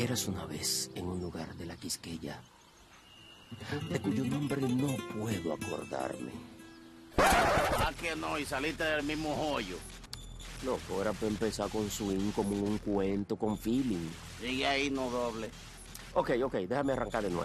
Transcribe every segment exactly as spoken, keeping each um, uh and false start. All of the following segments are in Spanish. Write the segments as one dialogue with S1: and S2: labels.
S1: Eras una vez en un lugar de la Quisqueya, de cuyo nombre no puedo acordarme.
S2: ¿A que no? Y saliste del mismo hoyo.
S1: Loco, era para empezar con swing, como un cuento, con feeling.
S2: Sigue ahí, no doble.
S1: Ok, ok, déjame arrancar de nuevo.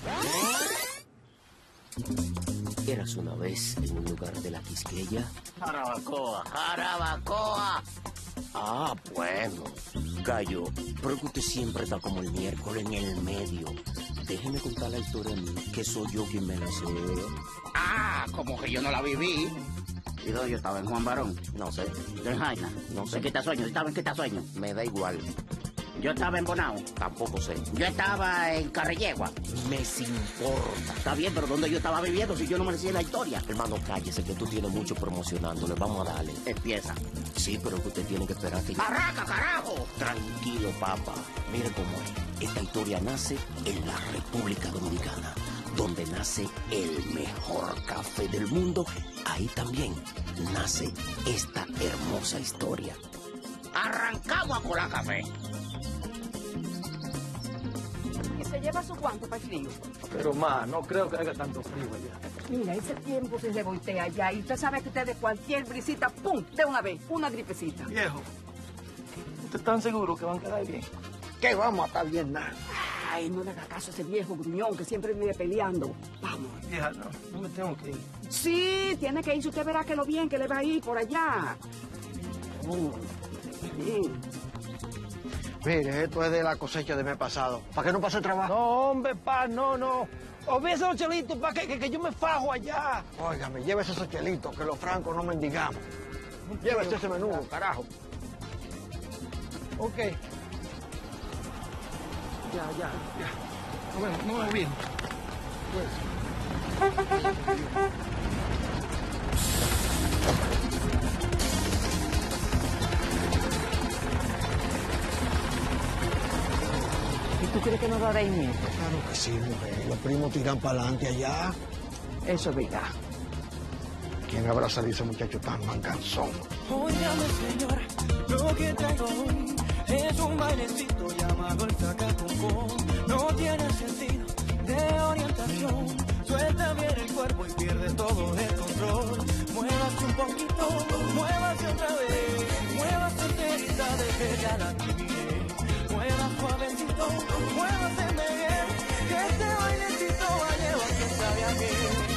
S1: Eras una vez en un lugar de la Quisqueya.
S2: Jarabacoa, Jarabacoa.
S1: Ah, bueno. Gallo, pero que usted siempre está como el miércoles en el medio. Déjeme contar la historia a mí, que soy yo quien me la sé.
S2: Ah, como que yo no la viví. ¿Y dónde yo estaba? ¿En Juan Barón?
S1: No sé.
S2: ¿En Jaina?
S1: No sé.
S2: ¿En Quitasueño? ¿Estaba en Quitasueño?
S1: Me da igual.
S2: Yo estaba en Bonao.
S1: Tampoco sé.
S2: Yo estaba en Carrillegua.
S1: Me importa.
S2: Está bien, pero ¿dónde yo estaba viviendo si yo no me decía la historia?
S1: Hermano, cállese, que tú tienes mucho promocionándole. Vamos a darle.
S2: Empieza.
S1: Sí, pero que usted tiene que esperar que...
S2: ¡Barraca, carajo!
S1: Tranquilo, papá. Mire cómo es. Esta historia nace en la República Dominicana, donde nace el mejor café del mundo. Ahí también nace esta hermosa historia.
S2: Arrancamos a colar café.
S3: ¿Y se lleva su guante para el frío?
S4: Pero, ma, no creo que haga tanto frío allá.
S3: Mira, ese tiempo se revoltea allá y usted sabe que usted de cualquier brisita, ¡pum!, de una vez, una gripecita.
S4: Viejo, ¿usted está seguro que van a quedar bien?
S3: ¿Qué vamos a estar bien nada? Ay, no le haga caso a ese viejo gruñón que siempre vive peleando. Vamos.
S4: Vieja, no, no me tengo que ir.
S3: Sí, tiene que irse. Usted verá que lo bien que le va a ir por allá. Oh, sí.
S5: Mire, esto es de la cosecha del mes pasado. ¿Para qué no pase trabajo?
S4: No, hombre, pa, no, no. Olvídese los chelitos, pa, que, que, que yo me fajo allá.
S5: Óigame, llévese esos chelitos, que los francos no mendigamos. Llévese ese menudo, carajo.
S4: Ok. Ya, ya, ya. Bueno, no me bien. Pues.
S3: ¿Y tú crees que nos dará nieto?
S5: Claro que sí, mujer. Los primos tiran para adelante allá.
S3: Eso es verdad.
S5: ¿Quién habrá salido ese muchacho tan mancanzón?
S6: Óigame, señora, lo que traigo hoy es un bailecito llamado el sacacucón. No tiene sentido de orientación. Suelta bien el cuerpo y pierde todo el control. Muévase un poquito, muévase otra vez. Muévase enterita, deje ya la timidez. Mueva suavecito, muévase bien. Que este bailecito va a llevar quien sabe a qué.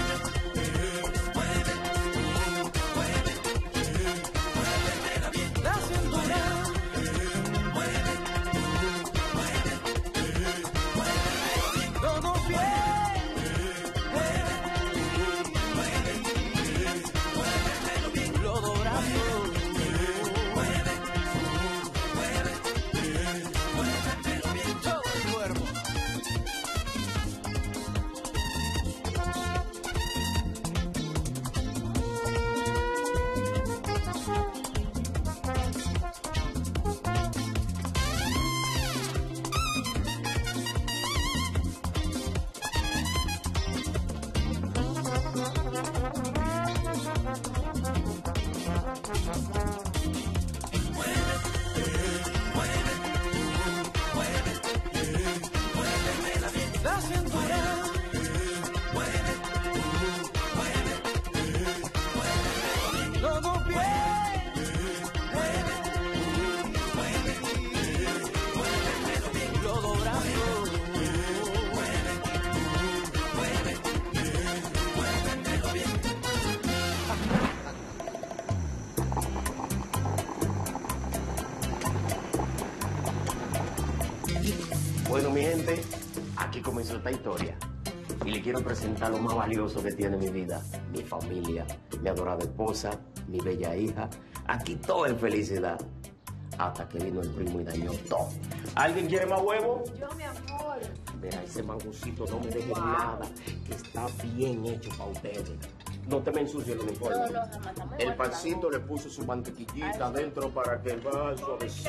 S1: Bueno, mi gente, aquí comenzó esta historia. Y le quiero presentar lo más valioso que tiene mi vida. Mi familia, mi adorada esposa, mi bella hija. Aquí todo en felicidad. Hasta que vino el primo y dañó todo. ¿Alguien quiere más huevo?
S3: Yo, mi amor.
S1: Mira, ese mangucito no me deje wow. nada, que está bien hecho para ustedes. No te me ensucies el uniforme.
S7: No, no, jamás, jamás.
S1: El pancito le puso su mantequillita adentro para que vaya suavecito.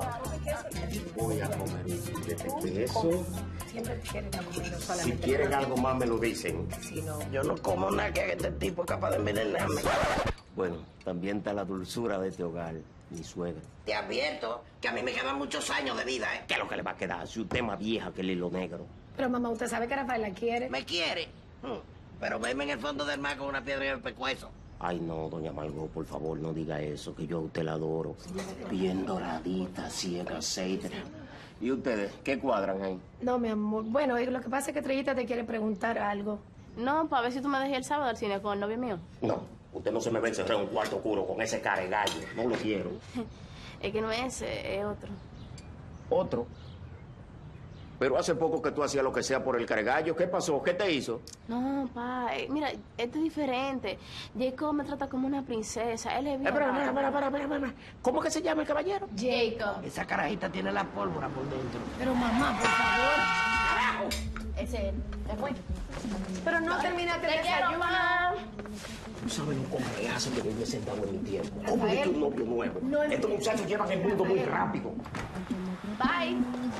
S1: Voy a comer un de queso.
S3: Siempre quieren comer
S1: Si quieren algo más, me lo dicen.
S3: Si no.
S1: Yo no como nada que este tipo es capaz de envenenarme. Bueno, también está la dulzura de este hogar. mi suegra.
S2: Te advierto que a mí me quedan muchos años de vida, ¿eh?
S1: ¿Qué es lo que le va a quedar? Si usted es más vieja que el hilo negro.
S7: Pero mamá, usted sabe que Rafael la quiere.
S2: Me quiere. Hmm. Pero veme en el fondo del mar con una piedra en el pescuezo.
S1: Ay, no, doña Margot, por favor, no diga eso, que yo a usted la adoro. Bien doradita, ciega, aceite. ¿Y ustedes qué cuadran ahí?
S7: No, mi amor. Bueno, lo que pasa es que Estrellita te quiere preguntar algo.
S8: No, para ver si tú me dejas el sábado al cine con el novio mío.
S1: No, usted no se me ve encerrado en un cuarto oscuro con ese cara de gallo. No lo quiero.
S8: Es que no es ese, es otro.
S1: ¿Otro? Pero hace poco que tú hacías lo que sea por el cargallo. ¿Qué pasó? ¿Qué te hizo?
S8: No, pa, eh, mira, esto es diferente. Jacob me trata como una princesa. Él es bien...
S1: Espera, espera, espera, espera, espera, espera. ¿Cómo que se llama el caballero?
S7: Jacob.
S2: Esa carajita tiene la pólvora por dentro.
S7: Pero mamá, por favor. Ese es él. Te fue. Pero no terminaste el
S8: Te quiero,
S7: desayuno.
S8: ma.
S1: Tú sabes lo como me hacen de que yo he sentado en mi tiempo. ¿Cómo
S7: Rafael,
S1: es tu novio nuevo?
S7: no es-
S1: Estos muchachos llevan el mundo muy rápido.
S8: Bye.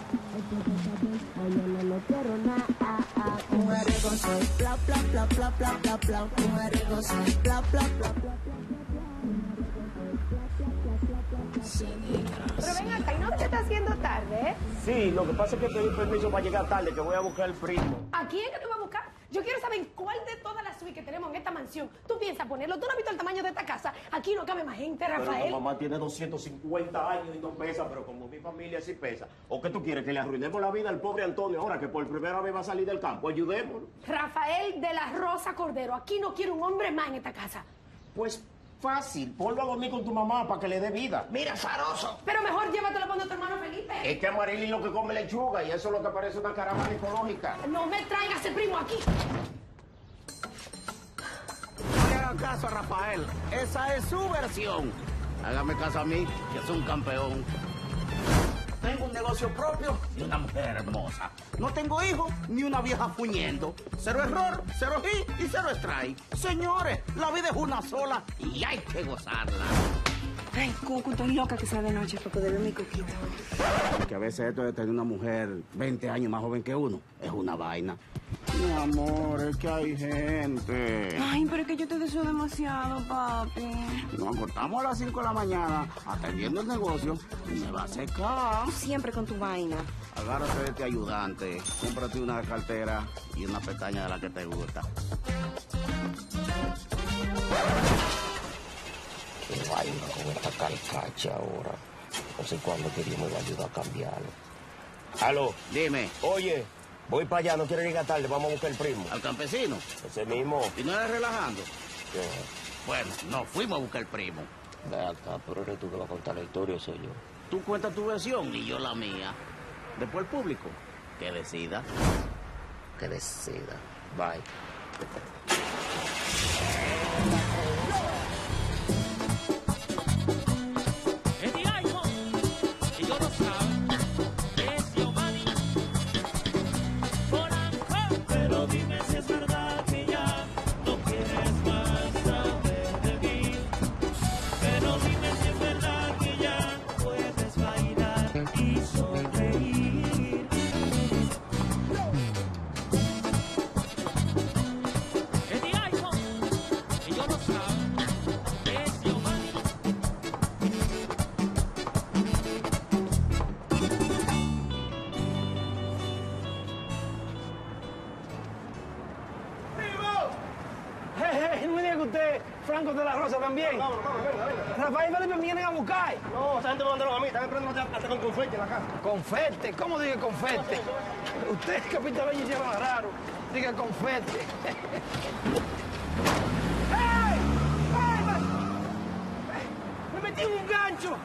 S6: Mujeriego soy, bla bla bla bla bla bla bla. Mujeriego soy, bla bla bla bla.
S7: Pero ven acá, ¿y no te está haciendo tarde, eh?
S1: Sí, lo que pasa es que pedí permiso para llegar tarde, que voy a buscar el primo.
S7: ¿A quién es que tú vas a buscar? Yo quiero saber cuál de todas las suites que tenemos en esta mansión tú piensas ponerlo. ¿Tú no has visto el tamaño de esta casa? Aquí no cabe más gente,
S1: Pero
S7: Rafael.
S1: mi mamá tiene doscientos cincuenta años y no pesa, pero como mi familia sí pesa. ¿O qué tú quieres? Que le arruinemos la vida al pobre Antonio ahora que por primera vez va a salir del campo. Ayudémoslo.
S7: Rafael de la Rosa Cordero. Aquí no quiero un hombre más en esta casa.
S1: Pues fácil, ponlo a dormir con tu mamá para que le dé vida.
S2: Mira, zaroso.
S7: Pero mejor llévatelo para tu hermano Felipe.
S1: Es que Amarili lo que come lechuga y eso es lo que parece una caravana ecológica.
S7: No me traigas ese primo aquí.
S2: No le hagan caso a Rafael. Esa es su versión. Hágame caso a mí, que soy un campeón. Tengo un negocio propio y una mujer hermosa. No tengo hijos ni una vieja fuñendo. Cero error, cero hit y cero strike. Señores, la vida es una sola y hay que gozarla.
S3: Ay, Cucu, estoy loca que sea de noche para poder ver mi coquito.
S2: Que a veces esto de tener una mujer veinte años más joven que uno es una vaina. Mi amor, es que hay gente.
S3: Ay, pero es que yo te deseo demasiado, papi.
S2: Nos acostamos a las cinco de la mañana atendiendo el negocio y me va a secar.
S3: Siempre con tu vaina.
S2: Agárrate de este ayudante, cómprate una cartera y una pestaña de la que te gusta.
S1: Qué vaina con esta carcacha ahora. No sé cuándo que Dios me va a ayudar a cambiarlo. Aló,
S2: Dime,
S1: oye, voy para allá, no quiero llegar tarde, vamos a buscar el primo.
S2: al campesino,
S1: Ese mismo.
S2: ¿y no eres relajando?
S1: ¿Qué?
S2: Bueno, no fuimos a buscar el primo.
S1: Ve acá, pero eres tú que vas a contar la historia, soy yo.
S2: Tú cuentas tu versión y yo la mía. Después el público, que decida.
S1: Que decida. Bye.
S6: Pero dime si es verdad que ya no quieres más saber de mí. Pero dime si es verdad que ya puedes bailar y sonreír. Es mi iPhone y yo lo sabe. Es Giovanni.
S4: Hey, hey, no me diga que usted, Franco de la Rosa, también. Rafael y Felipe me vienen a buscar.
S5: No, esa gente me mandaron a mí, están esperando hasta con confeti en la casa.
S4: Confete, ¿cómo diga confete? Usted, capitán, y se llama raro. Diga confete. ¡Hey! ¡Hey! ¡Me metí en un gancho!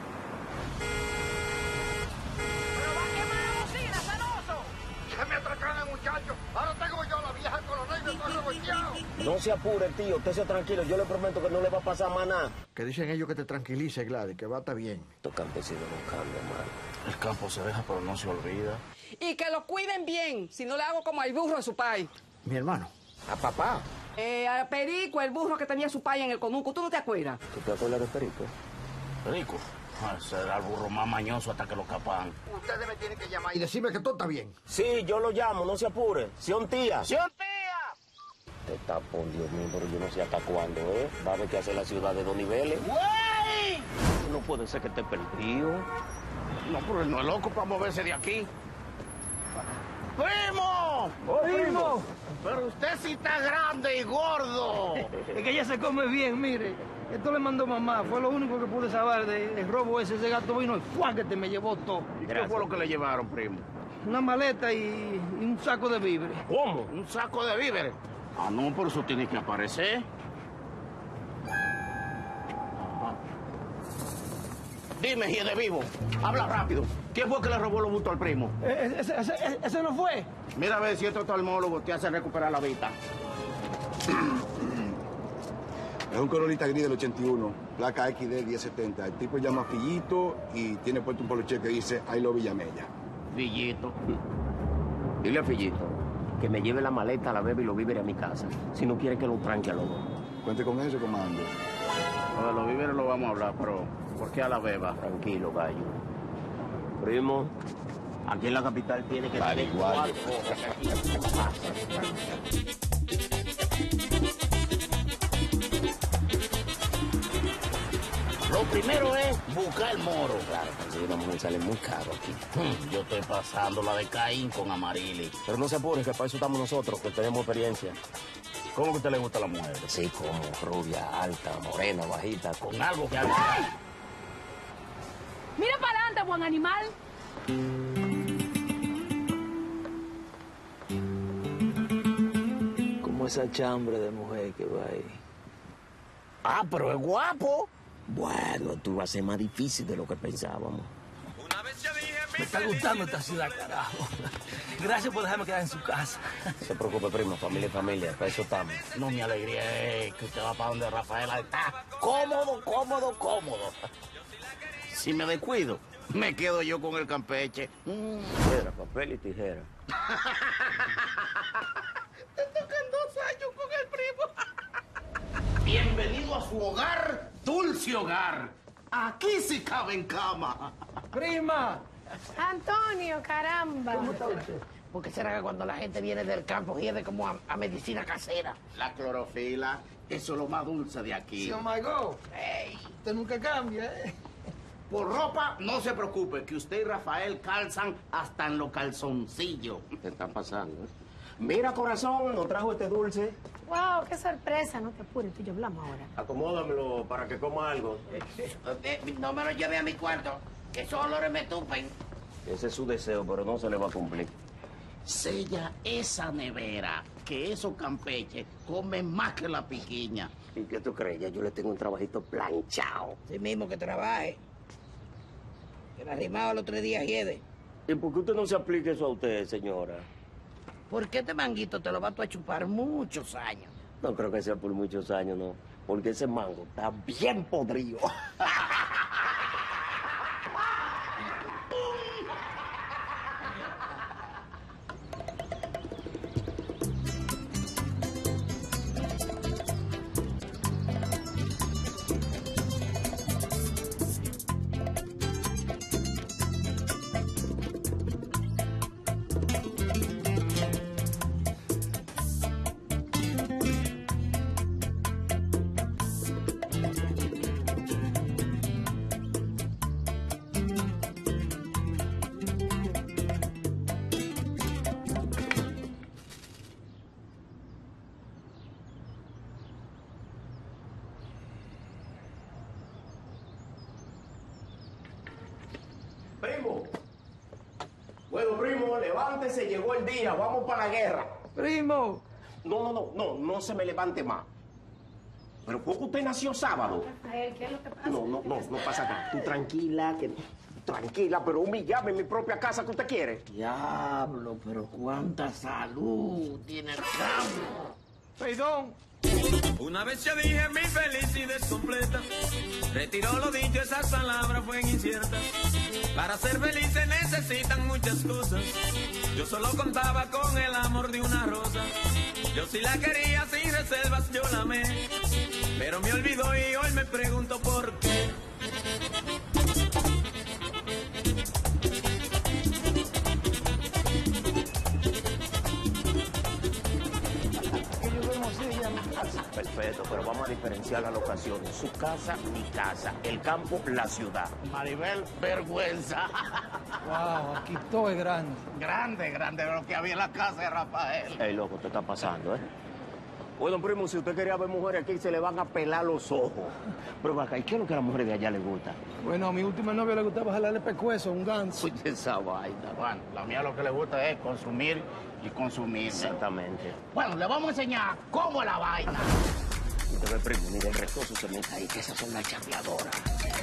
S5: ¡Pero va a quemar la bocina, celoso! ¡Que me atracaron, muchachos! Ahora tengo yo la vieja coronel y me estoy revolteado.
S1: No se apure, tío, usted sea tranquilo, yo le prometo que no le va a pasar más nada.
S5: Que dicen ellos que te tranquilice, Gladys, que va a estar bien.
S1: Estos campesinos no cambian, hermano.
S2: El campo se deja, pero no se olvida.
S3: Y que lo cuiden bien, si no le hago como al burro de su país.
S5: Mi hermano.
S1: A papá.
S3: Eh, a Perico, el burro que tenía su país en el conuco, ¿tú no te acuerdas?
S1: ¿Tú te acuerdas de Perico?
S2: Rico, ese era el burro más mañoso hasta que lo capan.
S5: Ustedes me tienen que llamar y decirme que todo está bien.
S1: Sí, yo lo llamo, no se apure. Sion tía. ¡Sion tía! Te está por Dios mío, pero yo no sé hasta cuándo, ¿eh? Va a haber que hacer la ciudad de dos niveles.
S2: ¡Güey!
S1: No no puede ser que esté perdido.
S2: No, pero él no es loco para moverse de aquí. ¡Primo!
S4: ¡Primo!
S2: Pero usted sí está grande y gordo.
S4: Es que ella se come bien, mire. Esto le mandó mamá. Fue lo único que pude saber del robo ese. Ese gato vino y ¡fua! Que te me llevó todo.
S2: ¿Y qué fue lo que le llevaron, primo?
S4: Una maleta y, y un saco de víveres.
S2: ¿Cómo? ¿Un saco de víveres? Ah, no, por eso tiene que aparecer. Ajá. Dime, de vivo, habla rápido. ¿Quién fue que le robó los bultos al primo?
S4: Eh, ese, ese, ese, ese no fue.
S2: Mira a ver si este oftalmólogo te hace recuperar la vista.
S9: Es un Corolita gris del ochenta y uno, placa X D diez setenta. El tipo llama Fillito y tiene puesto un poloche que dice I love Villamella.
S2: Fillito.
S1: Dile a Fillito que me lleve la maleta, la bebé y los víveres a mi casa. Si no quiere que lo tranque a los dos.
S9: Cuente con eso, comando.
S2: Lo de los víveres lo vamos a hablar, pero ¿por qué a la beba?
S1: Tranquilo, gallo. Primo, aquí en la capital tiene que
S9: Vale,
S1: tener
S9: igual.
S1: cuatro cosas que aquí no pasan.
S2: Lo primero es buscar el moro.
S1: Claro, conseguir una mujer sale muy caro aquí.
S2: Hmm, Yo estoy pasando la de Caín con Amarili.
S1: Pero no se apure, que para eso estamos nosotros, que tenemos experiencia.
S2: ¿Cómo que a usted le gusta la mujer?
S1: Sí, como rubia, alta, morena, bajita, con
S2: Con algo que haga.
S7: Mira para adelante, buen animal.
S10: Como esa chambre de mujer que va ahí.
S2: Ah, pero es guapo.
S1: Bueno, tú vas a ser más difícil de lo que pensábamos.
S4: Me está gustando esta ciudad, carajo. Gracias por dejarme quedar en su casa.
S1: No se preocupe, primo, familia y familia, para eso estamos.
S2: No, mi alegría es que usted va para donde Rafael está. Cómodo, cómodo, cómodo. Si me descuido, me quedo yo con el Campeche. Mm.
S1: Tijera, papel y tijera.
S2: Te tocan dos años con el primo. Bienvenido a su hogar, dulce hogar. Aquí sí cabe en cama.
S4: ¡Prima!
S7: Antonio, caramba.
S11: ¿Por qué será que cuando la gente viene del campo hiede como a, a medicina casera?
S2: La clorofila, eso es lo más dulce de aquí.
S4: Sí, oh my God. Hey, usted nunca cambia, ¿eh?
S2: Por ropa, no se preocupe, que usted y Rafael calzan hasta en los calzoncillos.
S1: ¿Qué está pasando? Mira, corazón, nos trajo este dulce.
S7: Wow, qué sorpresa. No te apures, tú y yo hablamos ahora.
S1: Acomódamelo para que coma algo.
S11: Eh, no me lo lleve a mi cuarto, que esos olores me tupen.
S1: Ese es su deseo, pero no se le va a cumplir.
S2: Sella esa nevera, que esos campeches comen más que la piquiña.
S1: ¿Y qué tú crees? Ya yo le tengo un trabajito planchado.
S11: Sí mismo que trabaje. Que el arrimado el otro día hiede.
S1: ¿Y por qué usted no se aplica eso a usted, señora?
S11: Porque este manguito te lo vas tú a chupar muchos años.
S1: No creo que sea por muchos años, no. Porque ese mango está bien podrido. Primo. Bueno, primo, levántese, llegó el día, vamos para la guerra.
S4: Primo.
S1: No, no, no, no, no se me levante más. Pero ¿por qué usted nació sábado?
S7: Rafael, ¿qué es lo que pasa?
S1: No, no, no, no pasa nada. Tú tranquila, que... Tranquila, pero humillame en mi propia casa que usted quiere.
S11: Diablo, pero cuánta salud tiene el campo.
S4: Perdón.
S6: Una vez yo dije mi felicidad completa. Retiró lo dicho, esas palabras fueron inciertas. Para ser feliz se necesitan muchas cosas. Yo solo contaba con el amor de una rosa. Yo sí la quería sin reservas, yo la amé. Pero me olvidó y hoy me pregunto por qué.
S1: Perfecto. respeto, pero vamos a diferenciar las locaciones. Su casa, mi casa. El campo, la ciudad.
S2: Maribel, vergüenza.
S4: Wow, aquí todo es grande.
S2: Grande, grande lo que había en la casa de Rafael.
S1: Ey, loco, te está pasando, ¿eh? Bueno, primo, si usted quería ver mujeres aquí, se le van a pelar los ojos. Pero acá, ¿y qué es lo que a las mujeres de allá les gusta?
S4: Bueno, a mi última novia le gustaba jalarle pescuezo, un ganso.
S1: Oye, esa vaina.
S2: Bueno, la mía lo que le gusta es consumir y consumir.
S1: Exactamente.
S2: Bueno, le vamos a enseñar cómo es la vaina.
S1: Usted ve, primo, mire el restoso se mete ahí, que esas son las chapeadoras.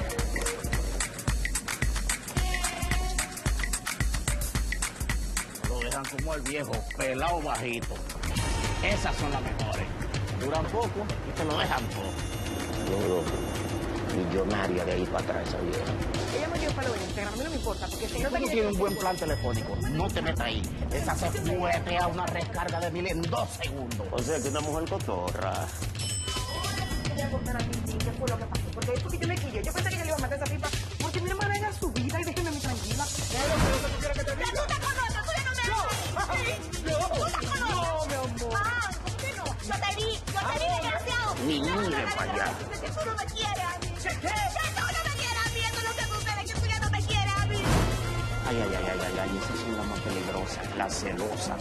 S2: Lo dejan como el viejo, pelado bajito. Esas son las mejores. Duran poco y te lo dejan todo.
S1: Yo, millonaria de ahí para atrás esa vieja.
S7: Ella me dio palo en Instagram, a mí no me importa, porque si no
S2: Tú
S7: te
S2: tienes un buen plan telefónico, no te metas ahí. Esa se fuete a una recarga de mil en dos segundos.
S1: O sea, que una mujer cotorra.
S7: voy a contar a Tintín qué fue lo que pasó. Porque es porque yo me quillé. Yo pensé que le iba a matar a esa pipa. Porque mi hermana era su vida y déjeme a mí tranquila. ¿Qué es lo que tú quieres que te diga? ¡Tú te conoces! ¡Tú ya no me amas! ¡No! ¡Tú te conoces! No, mi amor. Ah, ¿cómo que no? Yo te vi. Yo te vi, desgraciado.
S1: Ni mire para allá.
S7: Que tú no me quieres a mí. ¿Qué? Que tú no me quieres a mí. Eso es lo que sucede. Que tú ya no me quieres a mí.
S1: Ay, ay, ay, ay, ay, ay. Esas son las más peligrosas. Las celosas.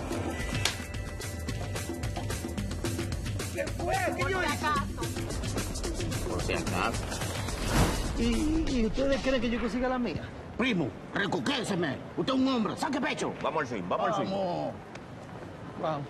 S4: ¿Qué fue? ¿Qué yo hice?
S2: Por si acaso.
S4: ¿Y, ¿Y ustedes creen que yo consiga la mía?
S2: Primo, recuquéseme. Usted es un hombre. Saque pecho.
S1: Vamos al fin, vamos al fin.
S2: Vamos.
S4: Vamos.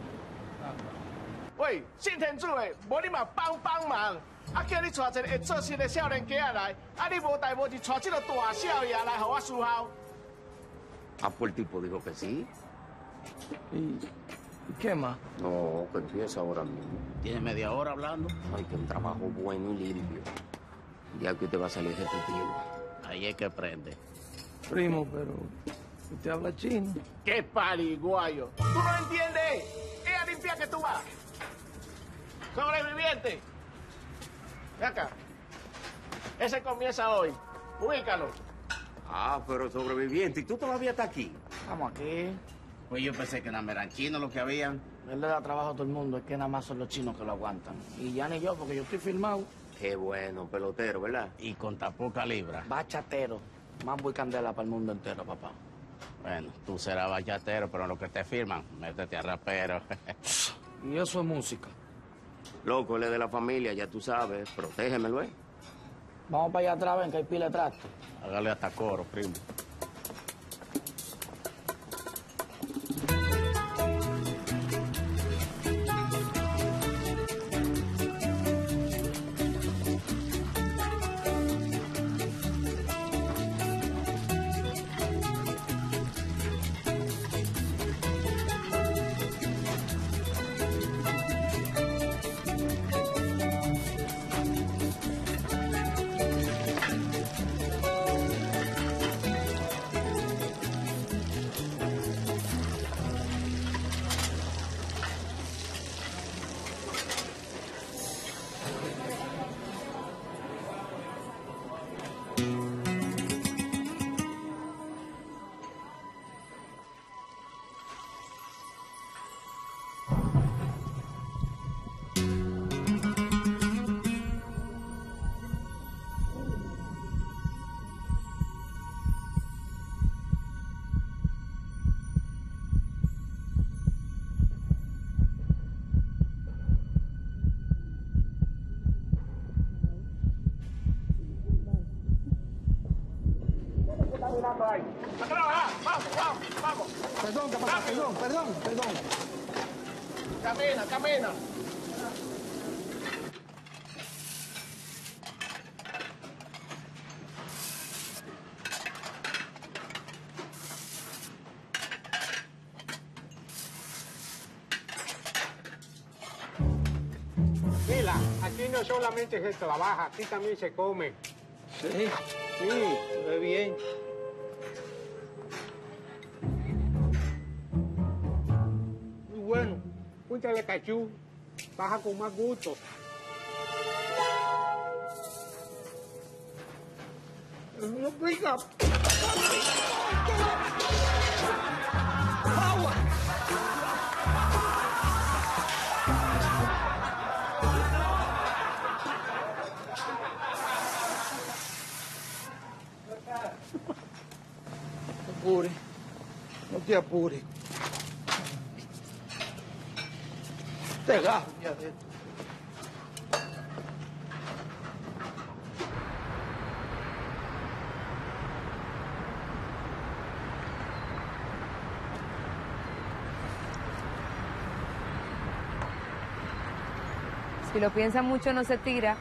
S12: 喂，新天主诶，无你嘛帮帮忙，啊叫你带一个会做事的少年家来，啊你无代无志带这个大少爷来，互我伺候。
S1: Ah, pues el tipo dijo que sí.
S4: ¿Y, ¿y qué más?
S1: No, que empieza ahora mismo.
S2: Tiene media hora hablando.
S1: Ay, que un trabajo bueno y limpio. Ya que usted va a salir ejecutivo.
S2: Ahí es que prende.
S4: Primo, pero usted habla chino.
S12: ¡Qué pariguayo! ¿Tú no entiendes? Es a limpiar que tú vas. Sobreviviente. Ven acá. Ese comienza hoy. Ubícalo.
S1: Ah, pero sobreviviente. ¿Y tú todavía estás aquí?
S11: Estamos aquí.
S2: Pues yo pensé que nada más eran chinos los que habían.
S11: Él le da trabajo a todo el mundo, es que nada más son los chinos que lo aguantan. Y ya ni yo, porque yo estoy filmado.
S1: Qué bueno, pelotero, ¿verdad?
S2: Y con tan poca libra.
S11: Bachatero. Mambo y candela para el mundo entero, papá.
S2: Bueno, tú serás bachatero, pero en lo que te firman, métete a rapero.
S4: Y eso es música.
S1: Loco, él es de la familia, ya tú sabes. Protégemelo, ¿eh?
S11: Vamos para allá atrás, ven, que hay pila de tracto.
S2: Hágale hasta coro, primo.
S12: Ahí. ¡A trabajar! ¡Vamos, vamos, vamos!
S4: Perdón, capataz, perdón, perdón, perdón.
S12: Camina, camina.
S13: Mira, aquí no solamente se trabaja, aquí también se come.
S4: Sí, sí, se ve bien.
S13: Muy bueno. Púntale cachú, baja con más gusto. No pica. ¡Agua!
S4: apures. No te apures. Te agarro ya de esto.
S14: Si lo piensa mucho, no se tira.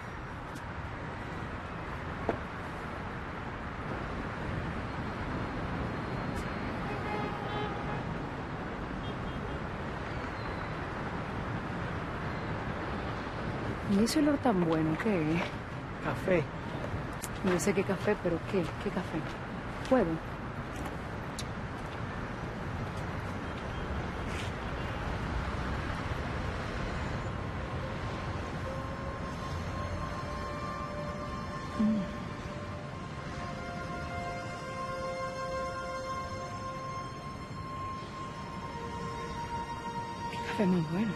S14: ¿Y ese olor tan bueno qué es?
S4: Café.
S14: No sé qué café, pero ¿qué? ¿Qué café? ¿Puedo? Café muy bueno.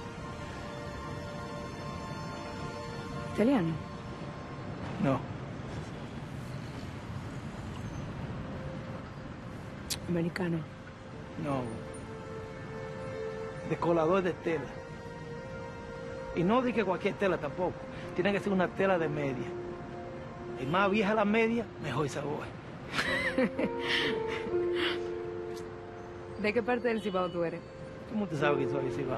S14: ¿Italiano?
S4: No.
S14: ¿Americano?
S4: No. Decolador de tela. Y no dije cualquier tela tampoco. Tiene que ser una tela de media. Y más vieja la media, mejor sabor.
S14: ¿De qué parte del Cibao tú eres?
S4: ¿Cómo tú sabes que soy de Cibao?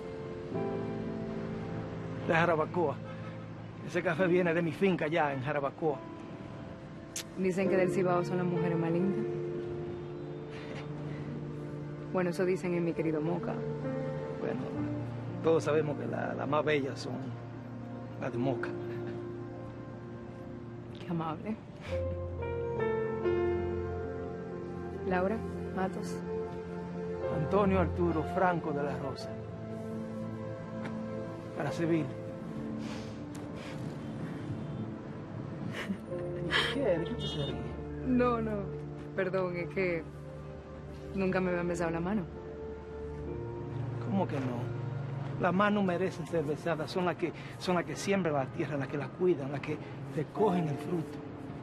S4: De Jarabacoa. Ese café viene de mi finca allá en Jarabacoa.
S14: Dicen que del Cibao son las mujeres más lindas. Bueno, eso dicen en mi querido Moca.
S4: Bueno, todos sabemos que las la más bellas son las de Moca.
S14: Qué amable. Laura Matos.
S4: Antonio Arturo Franco de la Rosa. Para civil. ¿Qué? ¿De qué tú se ríe?
S14: No, no. Perdón, es que nunca me habían besado la mano.
S4: ¿Cómo que no? Las manos merecen ser besadas. Son las que, son las que siembran la tierra, las que la cuidan, las que recogen el fruto.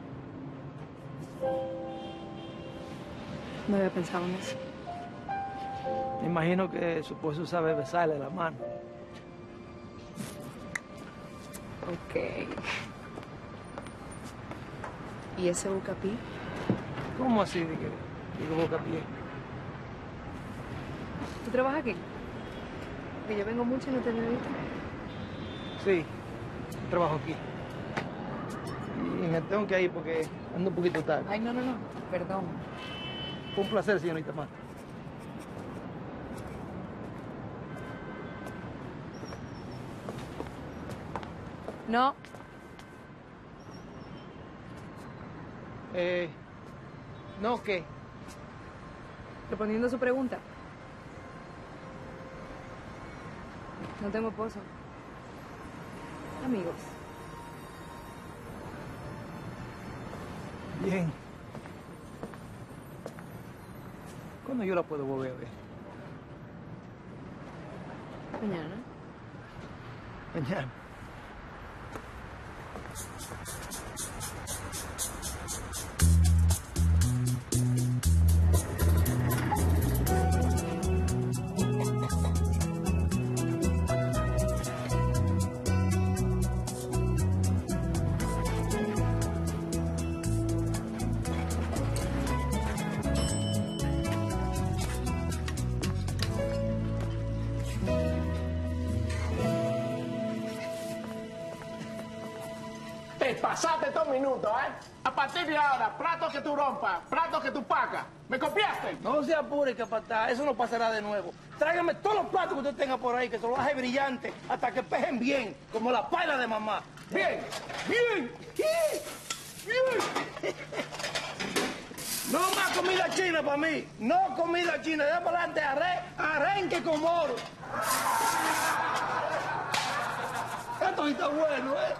S14: No había pensado en eso.
S4: Me imagino que su esposo sabe besarle la mano.
S14: Ok. ¿Y ese bucapié?
S4: ¿Cómo así? Digo, digo bucapié.
S14: ¿Tú trabajas aquí? Que yo vengo mucho y no te veo visto.
S4: Sí, trabajo aquí. Y me tengo que ir porque ando un poquito tarde.
S14: Ay, no, no, no. Perdón.
S4: Fue un placer, señorita Marta.
S14: No.
S4: Eh, ¿no qué?
S14: Respondiendo a su pregunta. No tengo esposo. Amigos.
S4: Bien. ¿Cuándo yo la puedo volver a ver?
S14: Mañana.
S4: Mañana.
S12: Te pasaste dos minutos, ¿eh? A partir de ahora, platos que tú rompas, platos que tú pagas. ¿Me copiaste?
S4: No se apure, capataz, eso no pasará de nuevo. Tráigame todos los platos que usted tenga por ahí, que se los baje brillante, hasta que pejen bien, como la paila de mamá.
S12: Bien, bien,
S4: bien. No más comida china para mí, no comida china. De para adelante, arre, arrenque con moro. Esto sí está bueno, ¿eh?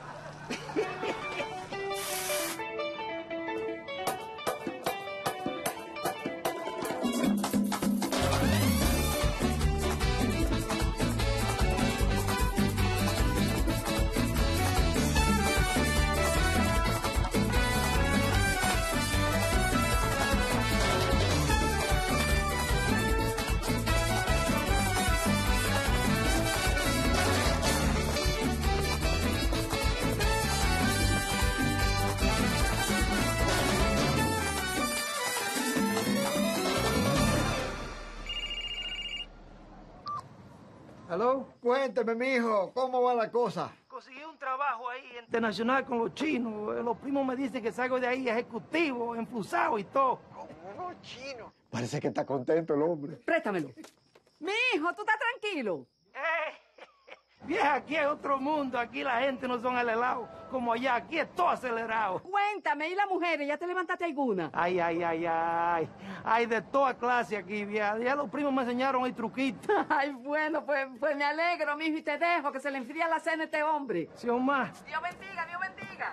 S4: ¿Aló?
S15: Cuénteme, mijo, ¿cómo va la cosa?
S4: Conseguí un trabajo ahí internacional con los chinos. Los primos me dicen que salgo de ahí ejecutivo, enfusado y todo.
S15: ¿Cómo los chinos? Parece que está contento el hombre.
S3: Préstamelo. Mijo, ¿tú estás tranquilo?
S4: Vieja, aquí es otro mundo. Aquí la gente no son alelados como allá. Aquí es todo acelerado.
S3: Cuéntame, ¿y las mujeres? ¿Ya te levantaste alguna?
S4: Ay, ay, ay, ay. Hay de toda clase aquí, vieja. Ya los primos me enseñaron el truquito.
S3: Ay, bueno, pues, pues me alegro, mijo, y te dejo, que se le enfría la cena a este hombre.
S4: Sí, Omar.
S3: Dios bendiga, Dios bendiga.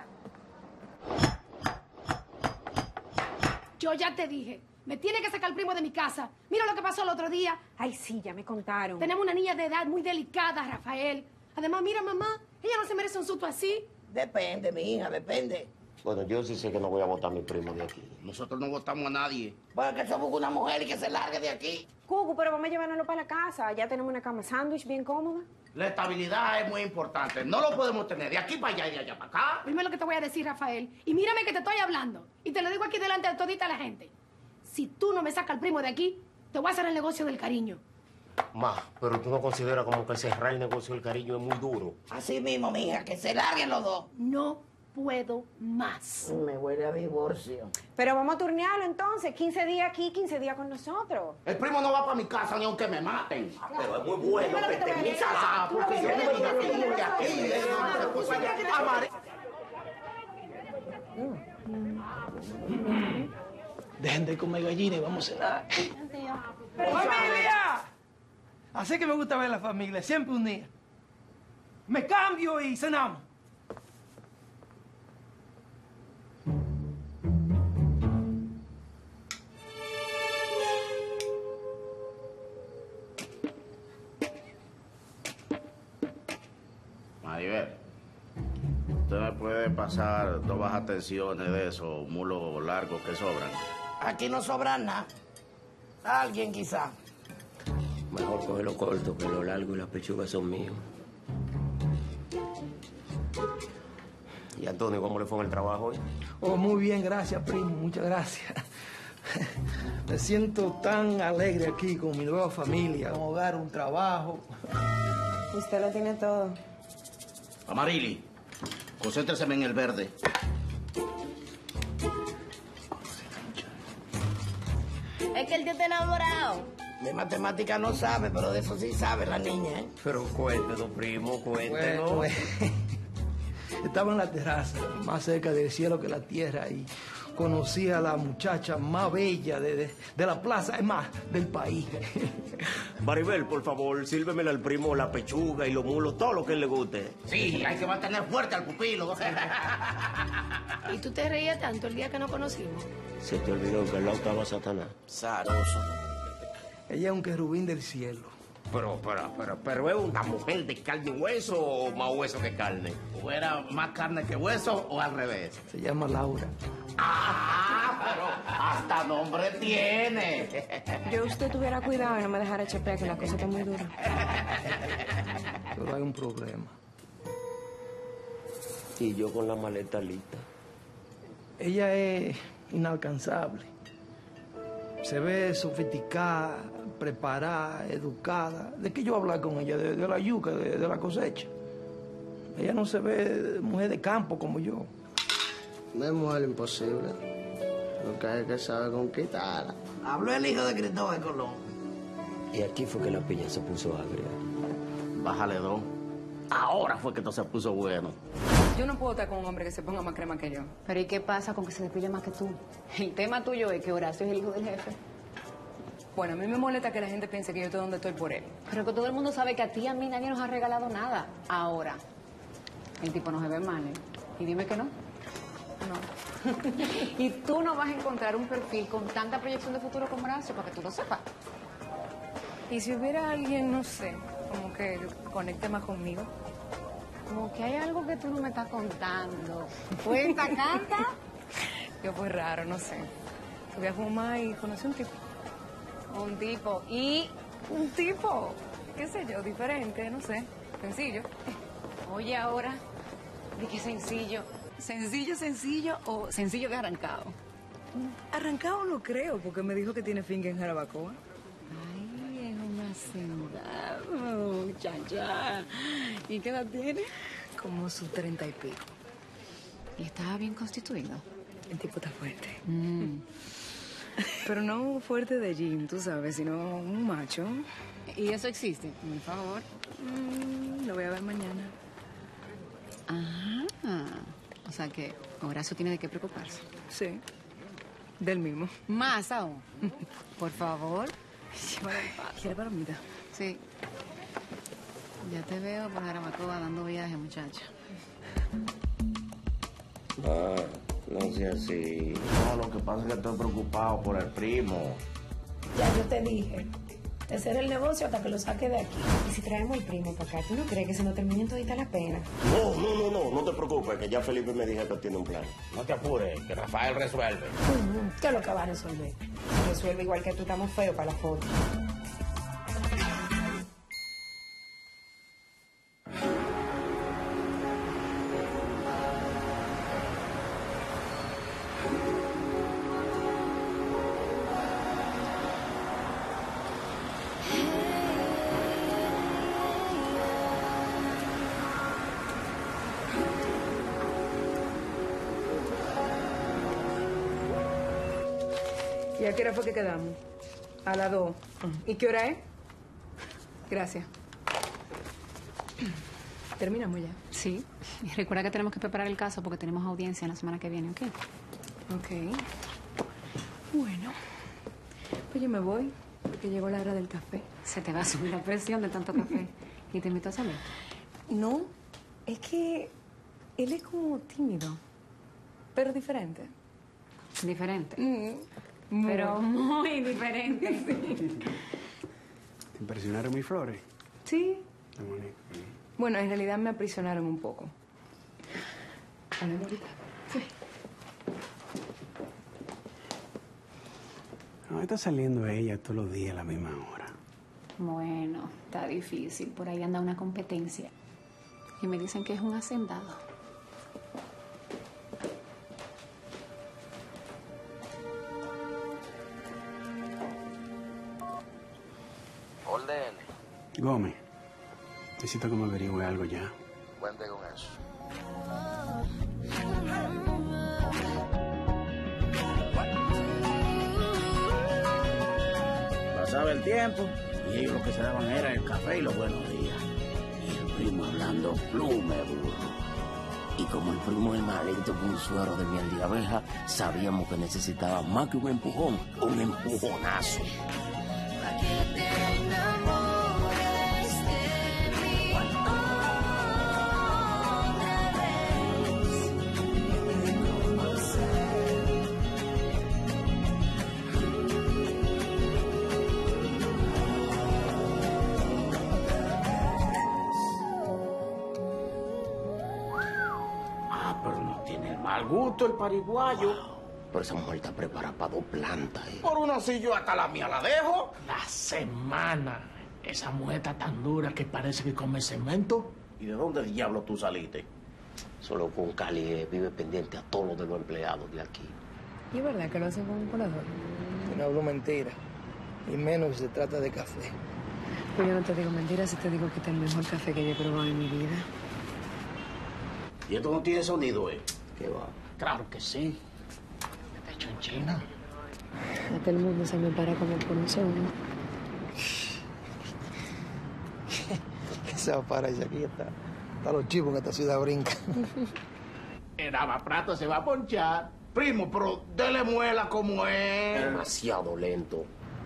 S16: Yo ya te dije, me tiene que sacar el primo de mi casa. Mira lo que pasó el otro día.
S7: Ay, sí, ya me contaron.
S16: Tenemos una niña de edad muy delicada, Rafael. Además, mira, mamá, ella no se merece un susto así.
S11: Depende, mi hija, depende.
S1: Bueno, yo sí sé que no voy a votar a mi primo de aquí.
S2: Nosotros no votamos a nadie.
S11: Bueno, que somos una mujer y que se largue de aquí.
S7: Cucu, pero vamos a llevárnoslo para la casa. Ya tenemos una cama sándwich bien cómoda.
S2: La estabilidad es muy importante. No lo podemos tener de aquí para allá y de allá para acá.
S16: Primero lo que te voy a decir, Rafael. Y mírame que te estoy hablando. Y te lo digo aquí delante de todita la gente. Si tú no me sacas al primo de aquí, te voy a hacer el negocio del cariño.
S1: Ma, pero tú no consideras como que cerrar el negocio del cariño es muy duro.
S11: Así mismo, mija, que se larguen los dos.
S16: No puedo más.
S11: Me huele a divorcio.
S7: Pero vamos a turnearlo entonces. quince días aquí, quince días con nosotros.
S2: El primo no va para mi casa ni aunque me maten.
S1: Ah, pero es muy bueno que esté en mi casa.
S2: Ah, porque yo no me digas que vivo de aquí.
S4: Dejen de comer gallina y vamos a cenar. ¡Familia! Así que me gusta ver la familia, siempre unida. Me cambio y cenamos.
S2: Maribel, usted me puede pasar dos bajas tensiones de esos mulos largos que sobran.
S11: Aquí no sobra nada. Alguien quizá.
S1: Mejor coge lo corto, que lo largo y las pechugas son míos. Y Antonio, ¿cómo le fue en el trabajo hoy?
S4: Oh, muy bien, gracias, primo, muchas gracias. Me siento tan alegre aquí con mi nueva familia, un hogar, un trabajo.
S7: Usted lo tiene todo.
S2: Amarili, concéntrese en el verde.
S8: Es que el tío está enamorado.
S11: De matemática no sabe, pero de eso sí sabe la niña, ¿eh?
S1: Pero cuéntelo, primo, cuéntelo.
S4: Bueno, estaba en la terraza, más cerca del cielo que la tierra, y conocí a la muchacha más bella de, de, de la plaza, es más, del país.
S1: Maribel, por favor, sírvemele al primo la pechuga y los mulos, todo lo que él le guste.
S2: Sí, hay que mantener fuerte al pupilo.
S16: ¿Y tú te reías tanto el día que nos conocimos?
S1: Se te olvidó que al lado estaba Satanás.
S11: Zaroso.
S4: Ella es un querubín del cielo.
S1: Pero, pero, pero, pero, ¿es una mujer de carne y hueso o más hueso que carne?
S2: ¿O era más carne que hueso o al revés?
S4: Se llama Laura.
S2: ¡Ah! Pero hasta nombre tiene.
S7: Yo usted tuviera cuidado y no me dejara chepear, que la cosa está muy dura.
S4: Pero hay un problema.
S1: Y yo con la maleta lista.
S4: Ella es inalcanzable. Se ve sofisticada, preparada, educada. ¿De qué yo hablar con ella? De, de la yuca, de, de la cosecha. Ella no se ve mujer de campo como yo.
S17: No es mujer imposible. Lo que hay que saber conquistarla.
S11: Habló el hijo de Cristóbal Colón.
S1: Y aquí fue que la piña se puso agria.
S2: Bájale dos. Ahora fue que todo se puso bueno.
S14: Yo no puedo estar con un hombre que se ponga más crema que yo.
S18: Pero ¿y qué pasa con que se depile más que tú? El tema tuyo es que Horacio es el hijo del jefe.
S14: Bueno, a mí me molesta que la gente piense que yo estoy donde estoy por él.
S18: Pero que todo el mundo sabe que a ti y a mí nadie nos ha regalado nada. Ahora, el tipo no se ve mal, ¿eh? Y dime que no. No. Y tú no vas a encontrar un perfil con tanta proyección de futuro como Horacio, para que tú lo sepas.
S14: Y si hubiera alguien, no sé, como que conecte más conmigo.
S18: Como que hay algo que tú no me estás contando. Cuenta, canta.
S14: Yo fue raro, no sé. Fui a fumar y conocí un tipo.
S18: Un tipo.
S14: Y un tipo, qué sé yo, diferente, no sé, sencillo.
S18: Oye, ahora, ¿de qué sencillo?
S14: ¿Sencillo, sencillo o sencillo de arrancado? Arrancado no creo, porque me dijo que tiene finca en Jarabacoa.
S18: Ay, es una hacendado, muchacha. ¿Y qué edad tiene?
S14: Como sus treinta y pico.
S18: ¿Y estaba bien constituido?
S14: El tipo está fuerte.
S18: Mm.
S14: Pero no fuerte de gym, tú sabes, sino un macho.
S18: ¿Y eso existe? Por favor.
S14: Mm, lo voy a ver mañana.
S18: Ajá. O sea que Horacio tiene de qué preocuparse.
S14: Sí. Del mismo.
S18: Más aún. Por favor.
S14: ¿Quiere palomita?
S18: Sí. Ya te veo por Jarabacoa dando viaje, muchacha.
S1: Ah, no sea así. No, lo que pasa es que estoy preocupado por el primo.
S16: Ya yo te dije. De hacer el negocio hasta que lo saque de aquí.
S7: Y si traemos el primo para acá, ¿tú no crees que se nos termine todita la pena?
S1: No, no, no, no, no te preocupes, que ya Felipe me dijo que tiene un plan. No te apures, que Rafael resuelve.
S16: ¿Qué es lo que va a resolver?
S7: Si resuelve igual que tú, estamos feos para la foto.
S14: ¿Y a qué hora fue que quedamos? A las dos. ¿Y qué hora es? Gracias. ¿Terminamos ya?
S18: Sí. Y recuerda que tenemos que preparar el caso porque tenemos audiencia la semana que viene, ¿ok?
S14: Ok. Bueno. Pues yo me voy, porque llegó la hora del café.
S18: Se te va a subir la presión de tanto café. ¿Y te invito a salir?
S14: No, es que él es como tímido, pero diferente.
S18: ¿Diferente?
S14: Mm,
S18: Pero muy diferente.
S14: Sí.
S13: ¿Te impresionaron mis flores?
S14: Sí.
S13: Qué bonito.
S14: Bueno, en realidad me aprisionaron un poco. Hablemos ahorita. Sí.
S13: No, está saliendo ella todos los días a la misma hora.
S18: Bueno, está difícil. Por ahí anda una competencia. Y me dicen que es un hacendado.
S1: Orden.
S13: Gómez, necesito que me averigüe algo ya.
S1: Cuente con eso.
S2: Pasaba el tiempo y ellos lo que se daban era el café y los buenos días. Y el primo hablando plume burro. Y como el primo es más lento que un suero de miel de abeja, sabíamos que necesitaba más que un empujón, un empujonazo. Al gusto el pariguayo.
S1: Pero esa mujer está preparada para dos plantas. ¿eh?
S2: Por una sí yo hasta la mía la dejo.
S12: La semana. Esa mujer está tan dura que parece que come cemento.
S1: ¿Y de dónde diablo tú saliste? Solo con Cali eh, vive pendiente a todos los de los empleados de aquí.
S14: ¿Y es verdad que lo hacen con un colador?
S4: Yo no hablo mentira. Y menos si se trata de café.
S14: Pues yo no te digo mentiras si te digo que este es el mejor café que yo he probado en mi vida.
S2: Y esto no tiene sonido, ¿eh?
S1: ¿Qué va?
S12: Claro que sí. Está hecho en China.
S14: Hasta el mundo se me para como por un segundo.
S4: ¿Qué se va para eso? Aquí está. Está los chivos que esta ciudad brinca.
S2: El lavaplato se va a ponchar. Primo, pero dele muela como es.
S1: Demasiado lento.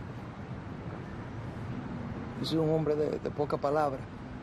S4: Yo soy un hombre de, de poca palabra.